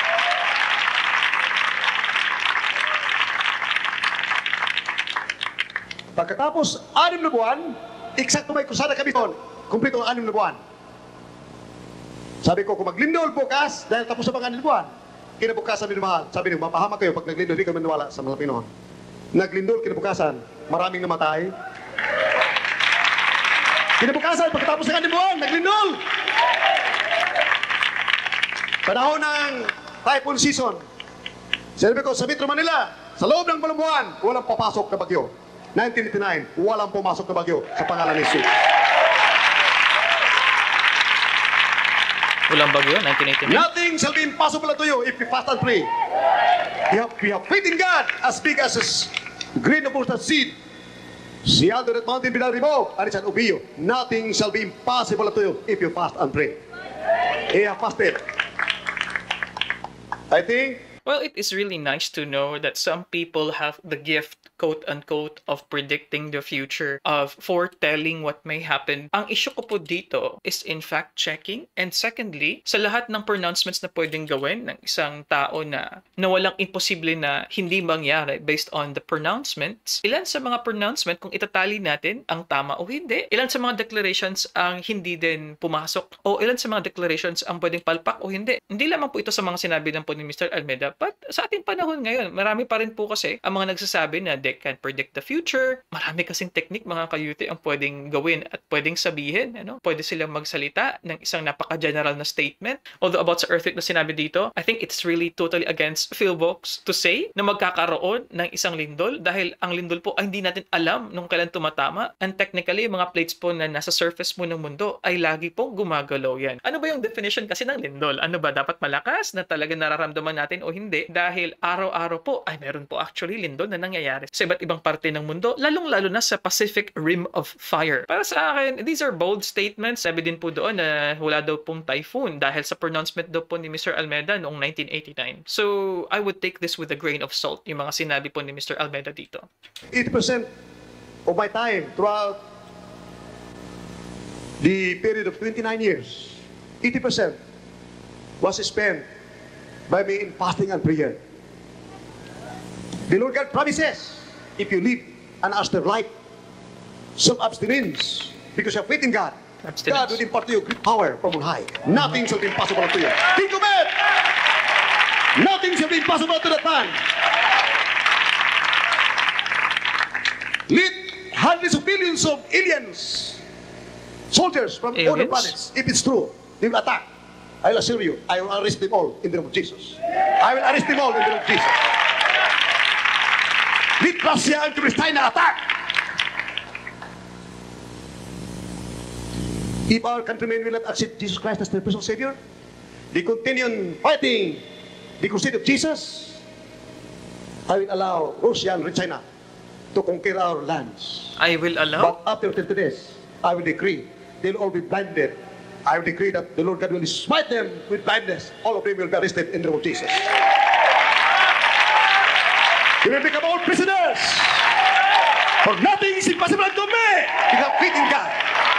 pagkatapos anim na buwan, eksakto may kusada kami doon. Kumpleto ang anim na buwan. Sabi ko, kung maglindol bukas, dahil tapos na mga anim na buwan, kinabukasan minumahal. Sabi niyo, mapahama kayo pag naglindol, hindi kayo maniwala sa mga Pinoon. Naglindol, kinabukasan, maraming namatay. Kinabukasan, pagkatapos ng anim na buwan, naglindol. Panahon ng typhoon season. Sabi ko, sa Metro Manila, sa loob ng walong buwan, walang papasok na bagyo. nineteen eighty-nine, walang pumasok na bagyo sa pangalan ni Jesus. Walang bagyo, nineteen eighty-nine? Nothing shall be impossible to you if you fast and pray. We have, we have faith in God as big as a grain of mustard seed. See how that mountain be not removed, and it shall obey you. Nothing shall be impossible to you if you fast and pray. He have fasted. I think Well, it is really nice to know that some people have the gift, quote-unquote, of predicting the future, of foretelling what may happen. Ang issue ko po dito is in fact-checking. And secondly, sa lahat ng pronouncements na pwedeng gawin ng isang tao na, na walang imposible na hindi mangyari based on the pronouncements, ilan sa mga pronouncement kung itatali natin ang tama o hindi? Ilan sa mga declarations ang hindi din pumasok? O ilan sa mga declarations ang pwedeng palpak o hindi? Hindi lamang po ito sa mga sinabi ng po ni Mister Almeida, but sa ating panahon ngayon, marami pa rin po kasi ang mga nagsasabi na they can predict the future. Marami kasing technique, mga kayuti, ang pwedeng gawin at pwedeng sabihin. Ano? Pwede silang magsalita ng isang napaka-general na statement. Although about sa earthquake na sinabi dito, I think it's really totally against Philbox to say na magkakaroon ng isang lindol dahil ang lindol po ay hindi natin alam nung kailan tumatama. And technically, yung mga plates po na nasa surface mo ng mundo ay lagi pong gumagalaw yan. Ano ba yung definition kasi ng lindol? Ano ba? Dapat malakas na talaga nararamdaman natin o hindi? Dahil araw-araw po ay meron po actually lindol na nangyayari sa iba't ibang parte ng mundo, lalong-lalo na sa Pacific Rim of Fire. Para sa akin, these are bold statements. Sabi din po doon na wala daw pong typhoon dahil sa pronouncement daw po ni Mister Almeida noong nineteen eighty-nine. So, I would take this with a grain of salt, yung mga sinabi po ni Mister Almeida dito. eighty percent of my time throughout the period of twenty-nine years eighty percent was spent by me in fasting and prayer. The Lord God promises, if you live an austere life, self-abstinence, because you have faith in God, Abstinence. God will impart to you great power from on high. Nothing shall be impossible to you. Think of it! Nothing shall be impossible to the man. Lead hundreds of millions of aliens, soldiers from other Aliens? planets. If it's true, they will attack. I will assure you, I will arrest them all in the name of Jesus. I will arrest them all in the name of Jesus. Lead Russia and Palestine attack. If our countrymen will not accept Jesus Christ as their personal Savior, they continue fighting the crusade of Jesus, I will allow Russia and China to conquer our lands. I will allow. But after thirty days, I will decree they'll all be blinded. I will decree that the Lord God will smite them with blindness. All of them will be arrested in the name of Jesus. They will become all prisoners. For nothing is impossible unto me. You have faith in God.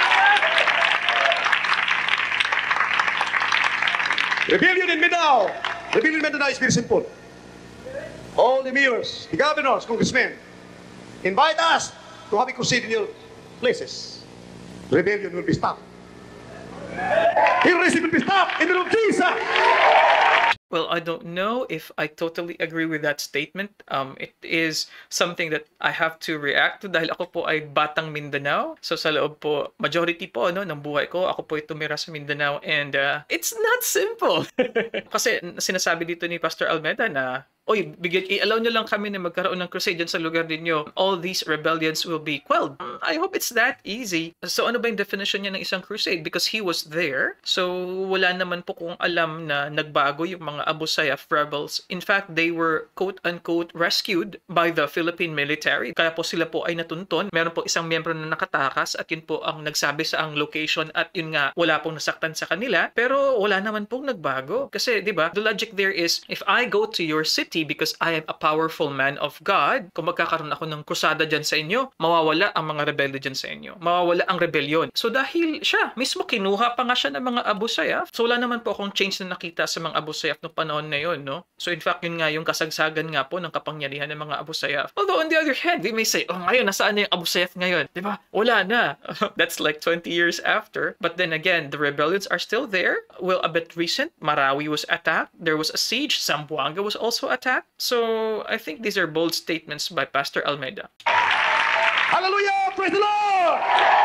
Rebellion in Mindanao. Rebellion in Mindanao is very simple. All the mayors, the governors, congressmen, invite us to have a crusade in your places. Rebellion will be stopped. Terrorism will be stopped in the name of Jesus. Well, I don't know if I totally agree with that statement. Um, it is something that I have to react to dahil ako po ay batang Mindanao. So sa loob po, majority po no, ng buhay ko, ako po ay tumira sa Mindanao and uh, it's not simple. Kasi sinasabi dito ni Pastor Almeda na oy, bigyan, i-allow nyo lang kami na magkaroon ng crusade dyan sa lugar ninyo. All these rebellions will be quelled. I hope it's that easy. So ano ba yung definition niya ng isang crusade? Because he was there. So wala naman po kung alam na nagbago yung mga Abu Sayyaf rebels. In fact, they were quote-unquote rescued by the Philippine military. Kaya po sila po ay natunton. Meron po isang miyembro na nakatakas at yun po ang nagsabi sa ang location at yun nga, wala pong nasaktan sa kanila. Pero wala naman pong nagbago. Kasi, di ba, the logic there is, if I go to your city because I am a powerful man of God, kung magkakaroon ako ng krusada dyan sa inyo, mawawala ang mga rebelde dyan sa inyo. Mawawala ang rebellion. So dahil siya, mismo kinuha pa nga siya ng mga Abu Sayyaf. So wala naman po akong change na nakita sa mga Abu Sayyaf noong panahon na yun, no? So in fact, yun nga yung kasagsagan nga po ng kapangyarihan ng mga Abu Sayyaf. Although on the other hand, we may say, oh ngayon, nasaan na yung Abu Sayyaf ngayon? Di ba? Wala na. That's like twenty years after. But then again, the rebellions are still there. Well, a bit recent, Marawi was attacked. There was a siege. Zamboanga was also attacked. So, I think these are bold statements by Pastor Almeida. Hallelujah! Praise the Lord!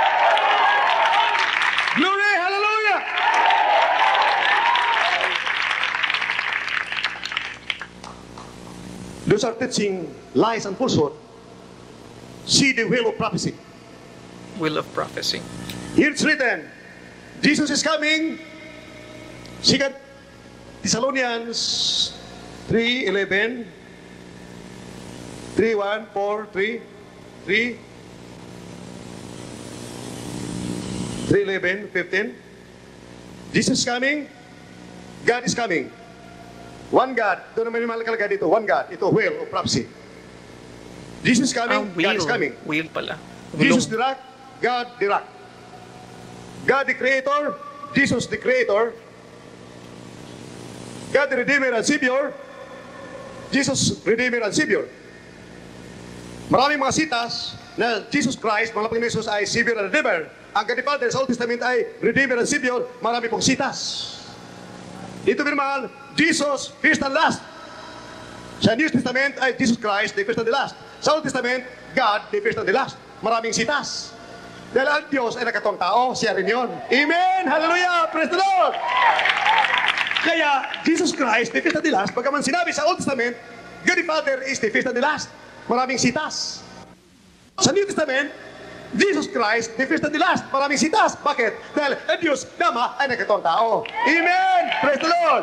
Glory! Hallelujah! Those are teaching lies and falsehood. See the will of prophecy. Will of prophecy. Here it's written, Jesus is coming. Second Thessalonians three eleven, three one, four, three, three, three eleven, fifteen. Jesus is coming. God is coming. One God. Ito naman yung malakalagay dito. One God. Ito, will of prophecy. Jesus is coming. Ah, will. God is coming. Will pala. Jesus Gulong. the rock. God the rock. God the creator. Jesus the creator. God the redeemer and savior. Jesus, Redeemer and Savior. Maraming mga sitas na Jesus Christ, mga lapang Jesus ay Savior and Redeemer. Ang God the Father sa Old Testament ay Redeemer and Savior. Marami pong sitas. Dito binamahal, Jesus, first and last. Sa New Testament ay Jesus Christ, the first and the last. Sa Old Testament, God, the first and the last. Maraming sitas. Dahil ang Diyos ay nakatawang tao, siya rin yun. Amen! Hallelujah! Praise the Lord! Kaya, Jesus Christ, the first and the last, pagkaman sinabi sa Old Testament, God the Father is the first and the last. Maraming sitas. Sa New Testament, Jesus Christ, the first and the last. Maraming sitas. Bakit? Dahil ang Diyos, Nama, ay nagkatawang tao. Amen! Praise the Lord!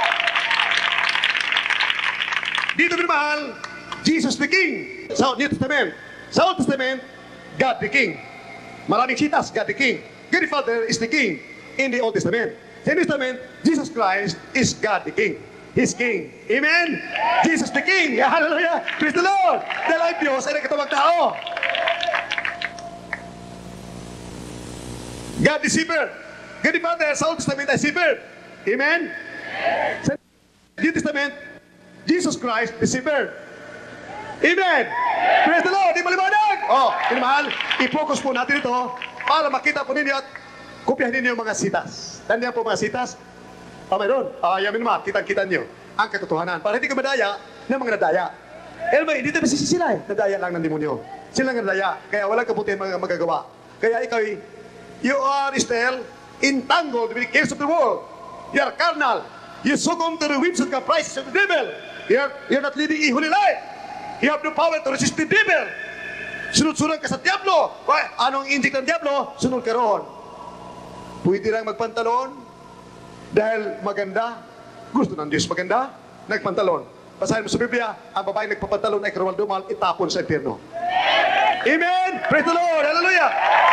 Dito binamahal, Jesus the King. Sa New Testament. Sa Old Testament, God the King. Maraming sitas, God the King. God the Father is the King in the Old Testament. Sa New Testament, Jesus Christ is God the King. His King. Amen? Jesus the King. Hallelujah. Praise the Lord. Dahil ang Diyos ay nagkatawang tao. God the Savior. God the Father sa Old Testament ay si Bird. Amen? Sa New Testament, Jesus Christ is si Bird. Amen! Praise the Lord! Di maliwanag! Oh, minamahal, i-focus po natin ito para makita po ninyo at kopyahin ninyo yung mga sitas. Tandaan po mga sitas. Ah, mayroon. Ah, yamin naman, kitang-kita nyo ang katotohanan. Para hindi ka madaya ng mga nadaya. Eh, may, hindi tayo masisisi sila eh. Nadaya lang ng demonyo. Sila nga nadaya. Kaya walang kabutihan mga magagawa. Kaya ikaw, you are still entangled with the cares of the world. You are carnal. You succumb to the whims and caprices of the devil. You are, you're not leading a holy life. You have no power to resist the devil. Sunod-sunod ka sa diablo. Why? Anong inject ng diablo? Sunod ka roon. Pwede lang magpantalon dahil maganda. Gusto ng Diyos maganda, nagpantalon. Basahin mo sa Biblia, ang babaeng nagpapantalon ay karumal-dumal, itapon sa impyerno. Amen! Praise the Lord! Hallelujah!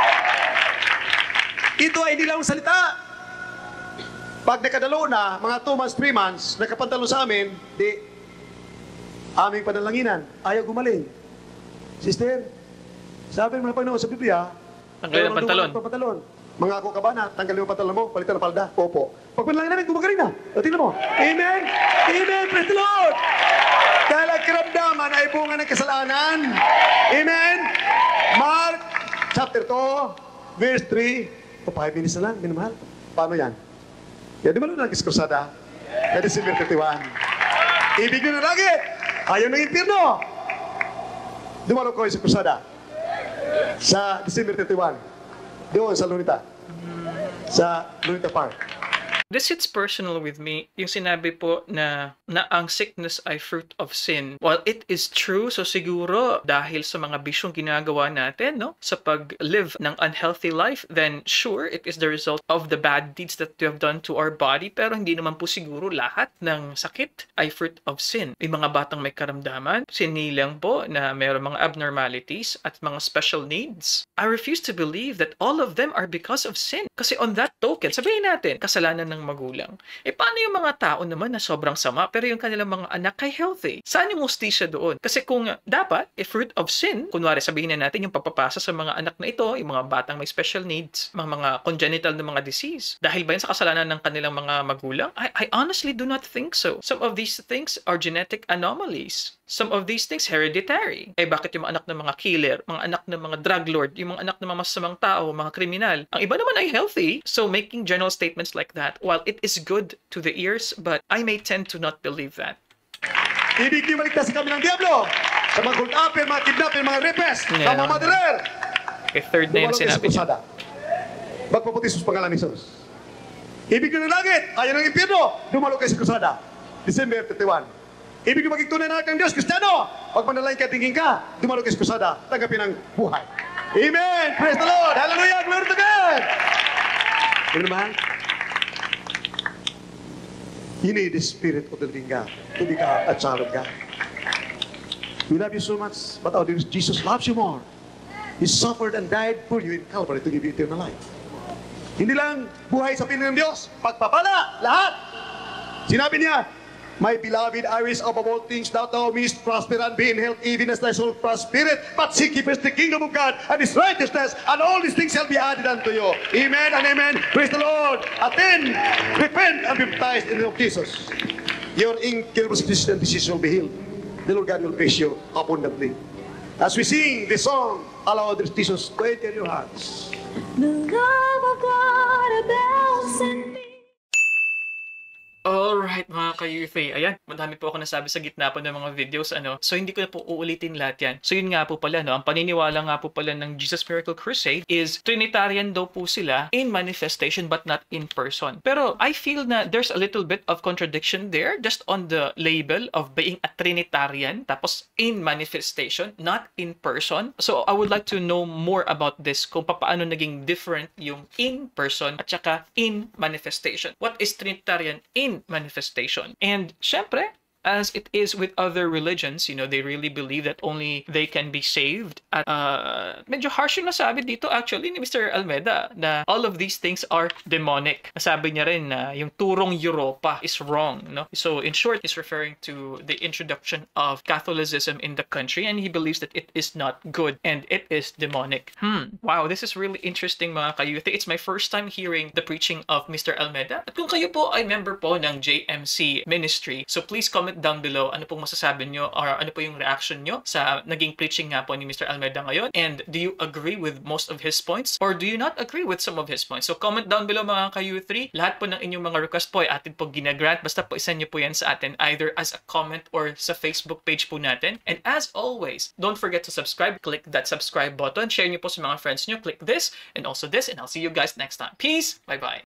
Ito ay hindi lang salita. Pag nakadalo na, mga two months, three months, nagkapantalon sa amin, di, aming panalanginan, ayaw gumaling. Sister, sabi mo na Panginoon sa Biblia, Tanggalin ang pantalon. pantalon. Mga ako ka ba na, tanggalin mo pantalon mo, palitan ng palda? Opo. Pag panalangin namin, gumagaling na. O, tingnan mo. Amen? Amen, praise the Lord! Dahil ang karamdaman ay bunga ng kasalanan. Amen? Mark, chapter two, verse three. O, five minutes na lang, minamahal. Paano yan? Yan, di ba nung nag-iskursada? Kaya December thirty-one. Ibig nyo ng langit. Ayaw ng impyerno. Dumalo ko sa kursada. Sa December thirty-one. Doon sa Lunita. Sa Lunita Park. This hits personal with me, yung sinabi po na, na ang sickness ay fruit of sin. While it is true, so siguro dahil sa mga bisyong ginagawa natin, no, sa pag-live ng unhealthy life, then sure, it is the result of the bad deeds that we have done to our body, pero hindi naman po siguro lahat ng sakit ay fruit of sin. May mga batang may karamdaman, sinilang po na mayroong mga abnormalities at mga special needs. I refuse to believe that all of them are because of sin. Kasi on that token, sabihin natin, kasalanan ng magulang. Eh paano yung mga tao naman na sobrang sama pero yung kanilang mga anak ay healthy? Saan yung hustisya doon? Kasi kung dapat, if fruit of sin, kunwari sabihin na natin yung papapasa sa mga anak na ito, yung mga batang may special needs, mga mga congenital na mga disease, dahil ba yun sa kasalanan ng kanilang mga magulang? I, I honestly do not think so. Some of these things are genetic anomalies. Some of these things hereditary. Eh bakit yung mga anak ng mga killer, mga anak ng mga drug lord, yung mga anak ng mga masamang tao, mga kriminal, ang iba naman ay healthy? So making general statements like that, while it is good to the ears, but I may tend to not believe that. Ibig niyo maligtas sa kami ng diablo. Sa mga gold apple, mga kidnapper, mga rapist, Yeah. mga murderer. Okay, third na yung sinabi niya. Magpaputi sa pangalan ni Jesus. Ibig niyo ng langit, ayaw ng impyerno, dumalo kayo sa krusada. December thirty-one. Ibig niyo maging tunay na anak ng Diyos, Kristiyano. Pag manalangin ka, tingin ka, dumalo kayo sa krusada, tanggapin ang buhay. Amen! Praise the Lord! Hallelujah! Glory to God! Ano naman? You need the Spirit of the living God to become a child of God. We love you so much, but our dear Jesus loves you more. He suffered and died for you in Calvary to give you eternal life. Hindi lang buhay sa piling ng Diyos, pagpapala, lahat. Sinabi niya, my beloved, I wish above all things that thou mayest prosper and be in health, even as thy soul prospereth. But seek ye first the kingdom of God and His righteousness, and all these things shall be added unto you. Amen and amen. Praise the Lord. Attend, repent, and be baptized in the name of Jesus. Your incurable sickness and disease will be healed. The Lord God will bless you abundantly. As we sing the song, allow the Jesus to enter your hearts. The love of God abounds in me. Alright mga ka-Youthie, ayan, madami po ako nasabi sa gitna po ng mga videos, ano, so hindi ko na po uulitin lahat yan. So yun nga po pala, no, ang paniniwala nga po pala ng Jesus Miracle Crusade is Trinitarian daw po sila in manifestation but not in person. Pero I feel na there's a little bit of contradiction there just on the label of being a Trinitarian tapos in manifestation, not in person. So I would like to know more about this, kung paano naging different yung in person at saka in manifestation. What is Trinitarian in manifestation? And syempre, as it is with other religions, you know, they really believe that only they can be saved. At uh, medyo harsh yung nasabi dito actually ni Mister Almeda na all of these things are demonic. Nasabi niya rin na yung turong Europa is wrong, no? So in short, he's referring to the introduction of Catholicism in the country, and he believes that it is not good and it is demonic. Hmm. Wow, this is really interesting mga kayuti. It's my first time hearing the preaching of Mister Almeda. At kung kayo po ay member po ng J M C Ministry, so please comment down below ano pong masasabi nyo or ano po yung reaction nyo sa naging preaching nga po ni Mister Almeda ngayon. And do you agree with most of his points or do you not agree with some of his points? So comment down below mga kayuti. Lahat po ng inyong mga request po ay atin po ginagrant. Basta po isend nyo po yan sa atin either as a comment or sa Facebook page po natin. And as always, don't forget to subscribe. Click that subscribe button. Share nyo po sa mga friends nyo. Click this and also this, and I'll see you guys next time. Peace! Bye-bye!